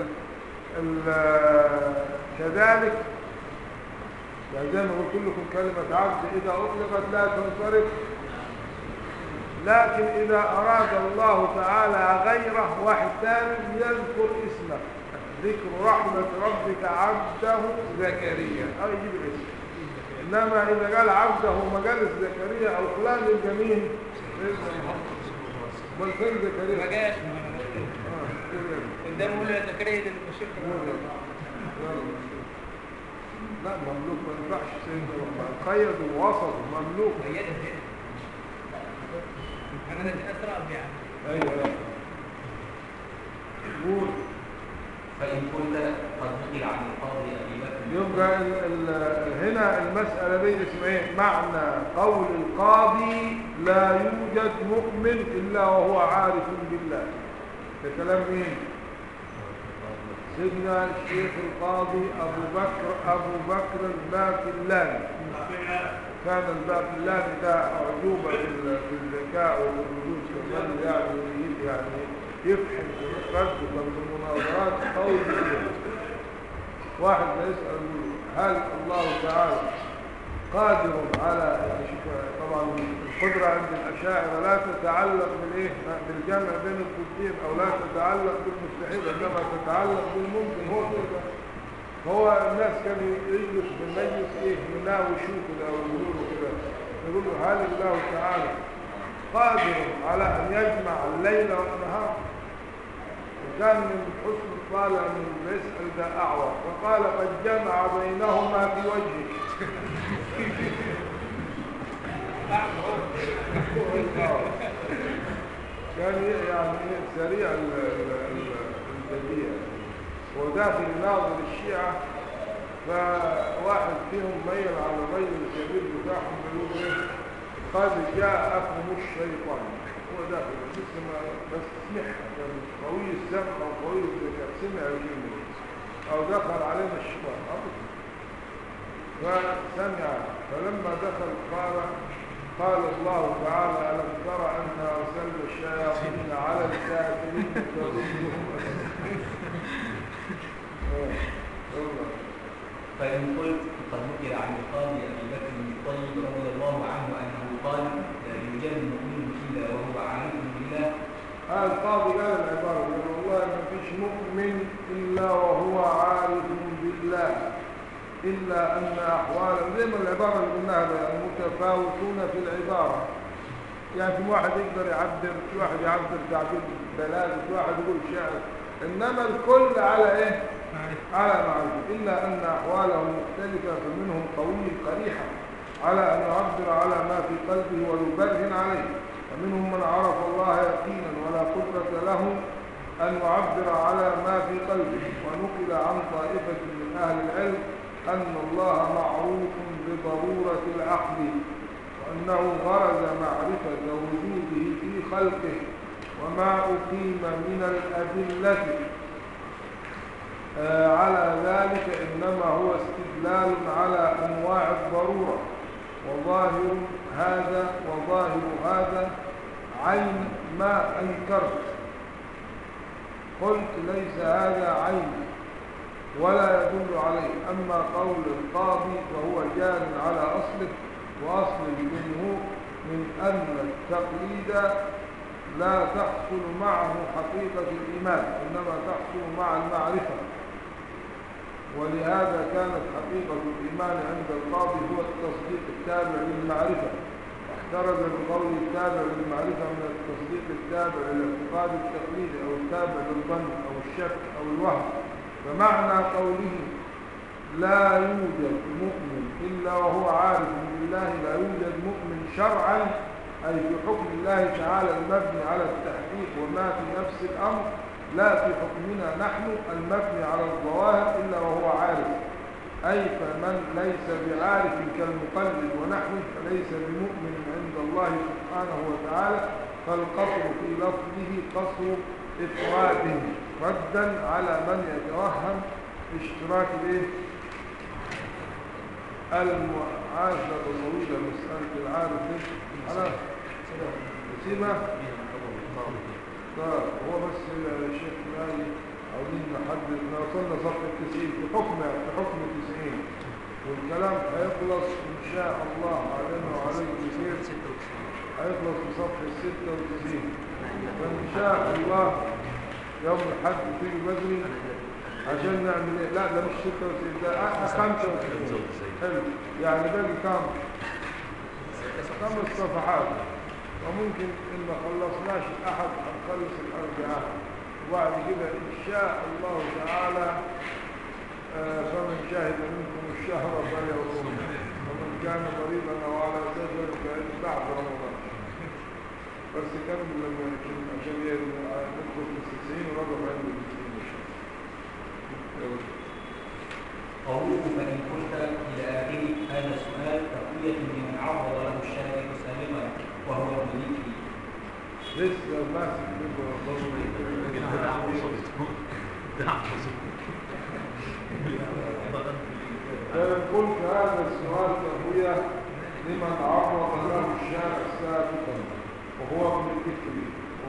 كذلك يعني زي ما قلت لكم كلمة عبد إذا أطلقت لا تنصرف، لكن إذا أراد الله تعالى غيره واحد ثاني يذكر اسمه ذكر رحمة ربك عبده زكريا أو يجيب الاسم. إنما إذا قال عبده مجالس زكريا أو فلان الجميل بل فين زكريا ما جاش قدامه ولا زكريا للمشير لا مملوك ما ينفعش سيدنا الرحمن قيد ووسط مملوك أنا الذي أسرع يعني. أيوة قول. فإن قلت قد نقل عن القاضي أبي بكر يبقى ال ال هنا المسألة دي اسمها ايه؟ معنى قول القاضي لا يوجد مؤمن إلا وهو عارف بالله. ده كلام مين؟ سيدنا الشيخ القاضي أبو بكر أبو بكر الباقلاني. كان الباقلاني ده أعجوبة في الذكاء والوجود كمان يعني يعني يفحم في الرد في المناظرات قوي جدا. واحد يسأل هل الله تعالى قادر على يعني شوف طبعا القدرة عند الأشاعرة لا تتعلق بالايه بالجمع بين الضدين او لا تتعلق بالمستحيل انما تتعلق بالممكن. هو كده هو الناس كانوا يجلس بالمجلس ايه يناوشوه كده ويقولوا كده يقولوا هل الله تعالى قادر على ان يجمع الليل والنهار؟ وكان من حسن الطالع من بيسأل ده أعور فقال قد جمع بينهما في وجهه. كان يعني سريع البديع وداخل ناظر الشيعة فواحد فيهم ميل على الرجل الكبير بتاعهم بيقول ايه قد جاءكم الشيطان. هو داخل لسه ما بس سمعها كان قوي السمع او قوي الذكاء سمع الجنة او دخل علينا الشيطان فسمع فلما دخل قال قال الله تعالى ألم ترى أن أرسلنا الشياطين على الكافرين تردهم فإن قلت قد نقل عن القاضي أبي بكر بن الطيب رضي الله عنه أنه قال لا يوجد مؤمن إلا وهو عالم بالله. هذا القاضي قال العبارة إلا أن أحوالهم زي ما العبارة اللي قلناها يعني متفاوتون في العبارة. يعني في واحد يقدر يعبر، في واحد يعبر تعبير بلاغي، في واحد يقول شعر، إنما الكل على إيه؟ على معرفة. إلا أن أحوالهم مختلفة، فمنهم قوي قريحة على أن يعبر على ما في قلبه ويبرهن عليه، ومنهم من عرف الله يقينا ولا قدرة له أن يعبر على ما في قلبه. ونقل عن طائفة من أهل العلم أن الله معروف بضرورة العقل، وأنه غرز معرفة وجوده في خلقه، وما أقيم من الأدلة آه على ذلك إنما هو استدلال على أنواع الضرورة، وظاهر هذا وظاهر هذا عين ما أنكرت. قلت ليس هذا عين ولا يدل عليه. أما قول القاضي فهو جار على أصله، وأصل الجمهور من أن التقليد لا تحصل معه حقيقة الإيمان، إنما تحصل مع المعرفة. ولهذا كانت حقيقة الإيمان عند القاضي هو التصديق التابع للمعرفة، واحترز بقول التابع للمعرفة من التصديق التابع للاعتقاد التقليدي أو التابع للظن أو الشك أو الوهم. فمعنى قوله لا يوجد مؤمن إلا وهو عارف بالله، لا يوجد مؤمن شرعا أي في حكم الله تعالى المبني على التحقيق وما في نفس الأمر، لا في حكمنا نحن المبني على الظواهر إلا وهو عارف. أي فمن ليس بعارف كالمقلد ونحوه فليس بمؤمن عند الله سبحانه وتعالى. فالقصر في لفظه قصر إفراده ردا على من يتوهم اشتراك الايه المعاشرة طويلة. مسألة العارف دي خلاص سيبها. طيب هو بس الشيخ مالي عاوزين نحدد، احنا وصلنا صفحة تسعين في حكم في حكم تسعين، والكلام هيخلص ان شاء الله علينا وعليكم بخير، هيخلص في صفحة ستة وتسعين. فان شاء الله يوم الحد تيجي بدري عشان نعمل ايه؟ لا ده مش ستة وتسعين، ده خمسة وتسعين. حلو، يعني باقي كام؟ خمس صفحات، وممكن إن ما خلصناش الأحد هنخلص الأربعاء، وبعد كده إن شاء الله تعالى آه فمن شهد منكم الشهر فليصوم، ومن كان مريضا أو على سفر فإن بعد رمضان. بس كمل لما عشان ندخل في التسعين ورقم عند التسعين. قوله فإن قلت إلى آخر هذا السؤال تقوية لمن عرض له الشارع سالما وهو مليكي. لسه ماسك منه فإن قلت هذا السؤال تقوية لمن عرض له الشارع سابقا وهو ابن الذكر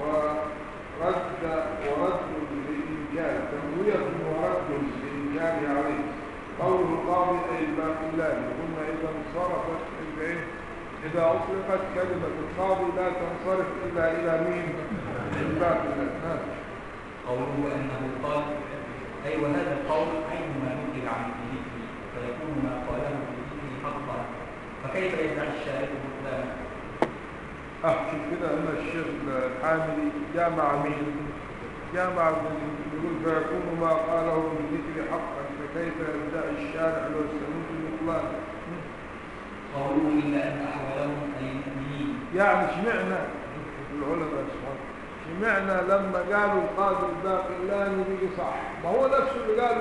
ورد ورد للإنكار، تقوية ورد للإنكار عليه. قول القاضي أي الباقلاني، قلنا إذا انصرفت إيه؟ إذا أطلقت كلمة القاضي لا تنصرف إلا إلى مين؟ الباقلاني. قوله أنه قال أي وهذا القول عين ما نقل عن ذكره، فيكون ما قاله بذكره حقا، فكيف يدعي الشارع بطلانه؟ أحكي كده أن الشيخ الحاملي جامع مين؟ جامع يقول فيكون ما قاله بالذكر حقا، فكيف يدعي الشارع لو سموه بطلان؟ قالوا إلا أن أحوالهم أي المؤمنين. يعني اشمعنى العلماء سبحانه اشمعنى لما قالوا القاضي الباقلاني بيجي صح؟ ما هو نفسه اللي قالوا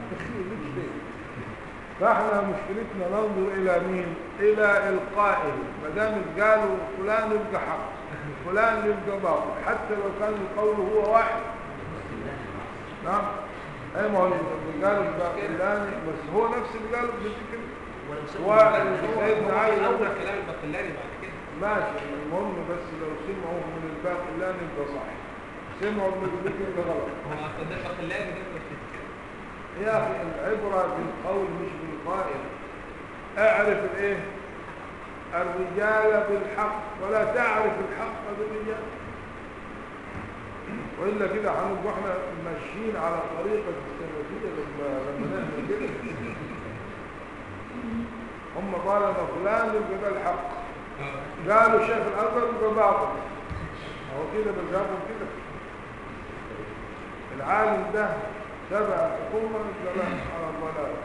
فاحنا مشكلتنا ننظر إلى مين؟ إلى القائل. ما دام قالوا فلان يبقى حق، فلان يبقى باطل، حتى لو كان القول هو واحد. نعم اي ما هو اللي قالوا الباقلاني بس هو نفس اللي قالوا بالذكر. سيدنا علي أول كلام الباقلاني بعد كده ماشي. المهم بس لو سمعوا من الباقلاني يبقى صح، سمعوا من الذكر يبقى غلط. هو أصل ده الباقلاني ده يا أخي العبرة بالقول مش بالقائل. اعرف الايه؟ الرجال بالحق ولا تعرف الحق بالرجال، وإلا كده هنبقى احنا ماشيين على طريقة السلفية لما لما نعمل كده. هم قالوا ان فلان يبقى ده الحق، قالوا الشيخ الازهر يبقى باطل. هو كده مذهبهم كده. العالم ده تبع الحكومه الضلال على الضلال.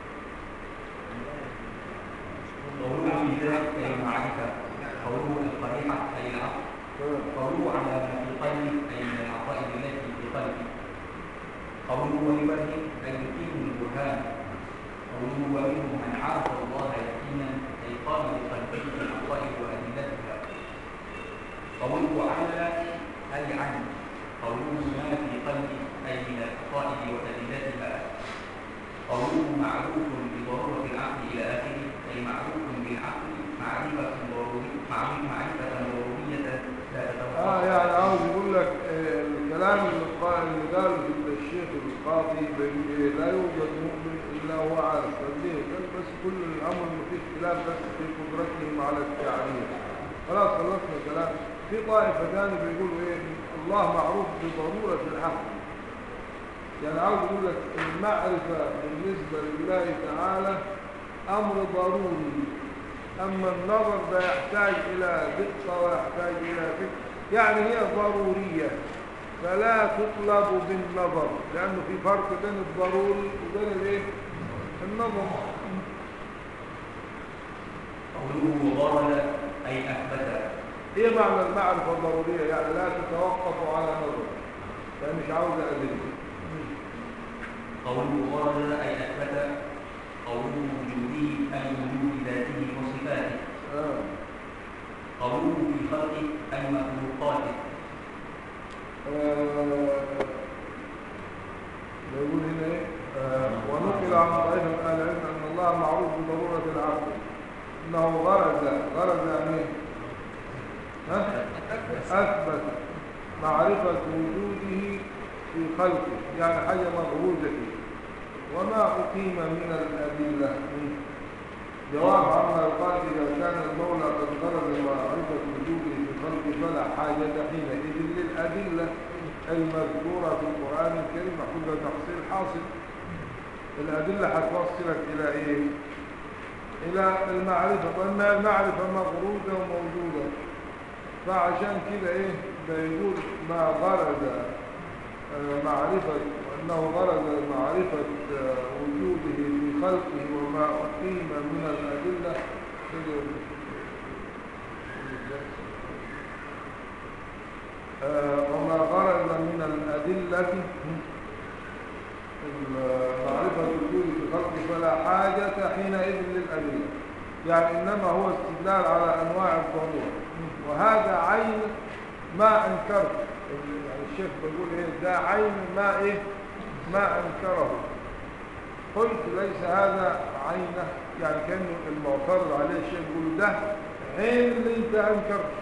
قوله في ذلك أي المعرفة، قوله القريحة أي العقل، قوله على ما في قلبه أي من العقائد التي في قلبه، قوله ويبرهن أي يقيم البرهان، قوله ومنهم من عرف الله يقينا أي قام بقلبه العقائد وأدلتها، قوله على أي عنه، قوله ما في قلبه أي من العقائد وأدلتها، قوله معروف بضرورة العقل إلى آخره أي معروف بالعقل معرفة ضرورية معرفة ضرورية لا تتوقف. اه يعني عاوز يقول لك آه الكلام اللي قال اللي قاله الشيخ القاضي لا يوجد مؤمن الا هو عارف. طب ليه؟ قال بس كل الامر ما فيش اختلاف بس في قدرتهم على التعبير. خلاص خلصنا الكلام. في طائفه ثانيه بيقولوا ايه؟ الله معروف بضروره العقل. يعني عاوز يقول لك المعرفه بالنسبه لله تعالى امر ضروري، اما النظر ده يحتاج الى دقه ويحتاج الى فكر، يعني هي ضروريه فلا تطلب بالنظر، لانه في فرق بين الضروري وبين الايه؟ النظر. قوله ضرر أي أثبت. ايه معنى المعرفه الضروريه؟ يعني لا تتوقف على نظر، يعني مش عاوز ادله. قوله ضرر أي أثبت، قوله وجوده أي وجود ذاته وصفاته، آه. قوله في خلقه أي مخلوقاته. يقول هنا ايه؟ آه. ونقل عن طائفه من اهل العلم ان الله معروف بضروره العقل، انه غرز غرز يعني ايه؟ ها؟ اثبت معرفه وجوده في خلقه، يعني حاجه مغروزه فيه. وما أقيم من الأدلة. جواب عما يقال إذا كان المولى قد غرض معرفة وجوده في خلقه فلا حاجة حينئذ للأدلة المذكورة في القرآن الكريم. محفوظة تحصيل حاصل. الأدلة هتوصلك إلى إيه؟ إلى المعرفة، وأن المعرفة مغروزة وموجودة. فعشان كده إيه؟ بيقول ما غرض معرفة أنه غرض معرفة وجوده في خلقه وما أقيم من الأدلة وما غرض من الأدلة معرفة وجوده في خلقه فلا حاجة حينئذ للأدلة، يعني إنما هو استدلال على أنواع الضرورة. وهذا عين ما أنكرت، يعني الشيخ بيقول إيه؟ ده عين ما إيه؟ ما أنكره. قلت ليس هذا عينه، يعني كان المعترض عليه الشيخ يقول ده عين اللي انت أنكرته.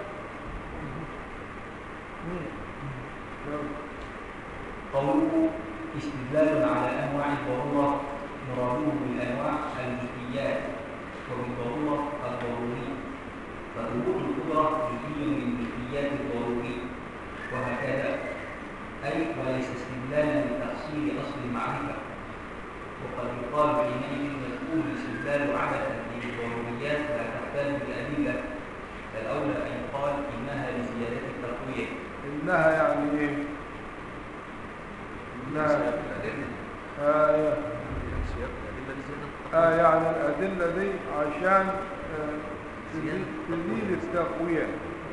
قوله استدلال على أنواع الضرورة مراده بالأنواع الجزئيات وبالضرورة الضروري، فظهور القدرة جزئي من جزئيات الضروري وهكذا، أي وليس استدلالا لتحصيل أصل المعرفة. وقد يقال حينئذ يكون الاستدلال عبثا بالضروريات لا تحتاج بأدلة، فالأولى أن يقال إنها لزيادة التقوية. إنها يعني إيه؟ إنها آه آه يعني الأدلة دي عشان آه تزيد التقوية.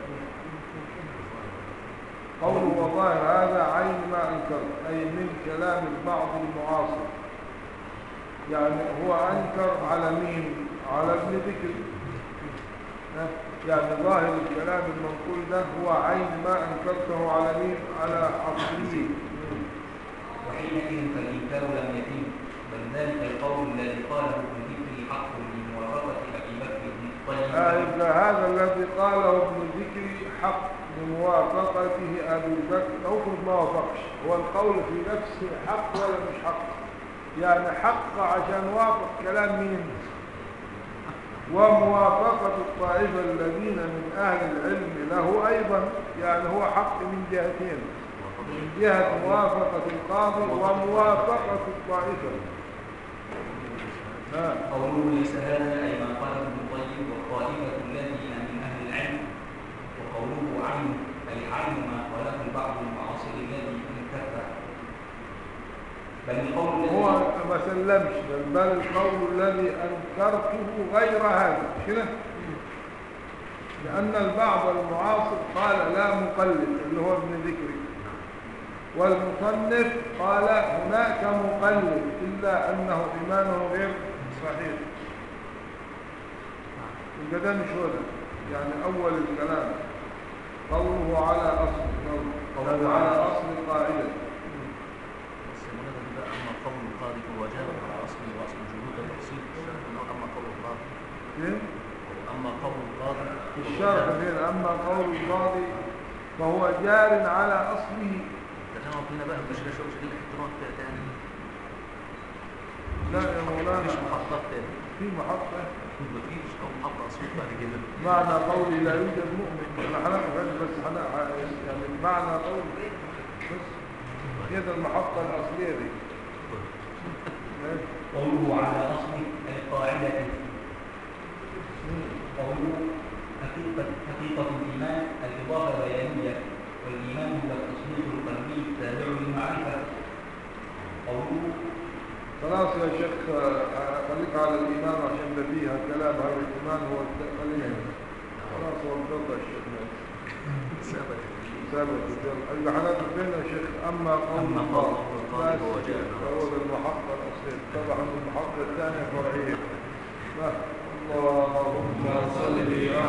قوله وظاهر هذا عين ما أنكر، أي من كلام البعض المعاصر. يعني هو أنكر على مين؟ على ابن ذكر. يعني ظاهر الكلام المنقول ده هو عين ما أنكرته على مين؟ على عصريه. وحينئذ فالإنكار لم يتم، بل ذلك القول الذي قاله ابن ذكر حق لموافقة أبي بكر بن الطيب. آه هذا الذي قاله ابن ذكر حق بموافقته أبي بكر، أو ما وافقش. هو القول في نفسه حق ولا مش حق؟ يعني حق عشان وافق كلام مين؟ وموافقة الطائفة الذين من أهل العلم له أيضا، يعني هو حق من جهتين، من جهة موافقة القاضي وموافقة الطائفة. ها قوله ليس هذا أي ما قاله ابن القيم والطائفة الذين من أهل العلم، وقوله عين أي عين ما قاله بعض المعاصر الذي انكفى، بل القول الذي هو ما سلمش، بل بل القول الذي أنكرته غير هذا مش كده؟ لأن البعض المعاصر قال لا مقلد اللي هو ابن ذكري، والمصنف قال هناك مقلد إلا أنه إيمانه غير صحيح. يبقى ده مش هو ده، يعني أول الكلام قوله على أصل قوله على أصل قاعدة. بس المناسبة ده أما قول القاضي فهو جار على أصله وأصل جهود التفصيل، أما قول القاضي إيه؟ أما قول القاضي في الشرح غير أما قول القاضي فهو جار على أصله. تجمع قلنا بقى مش ده شغل شديد احتراق كده تاني. لا يا مولانا مفيش محطات تاني، في محطة مفيش أو محطة أصوات بعد كده. معنى قولي لا يوجد مؤمن، أنا هنقف بس حنا يعني معنى قول بس كده المحطة الأصلية دي. قوله على أصل القاعدة، قوله حقيقة حقيقة الإيمان الإضافة بيانية، والإيمان هو التصديق القلبي التابع للمعرفة. قوله خلاص يا شيخ خليك على الإيمان عشان ده فيها كلام. هذا الإيمان هو خلينا خلاص وانقطع الشيخ ثابت ثابت. يبقى حنقف فين يا شيخ؟ أما قول أما الله قول القاضي فهو جار على هو أصله. المحطة الأصلية. طبعا المحطة الثانية فرعية. اللهم صل على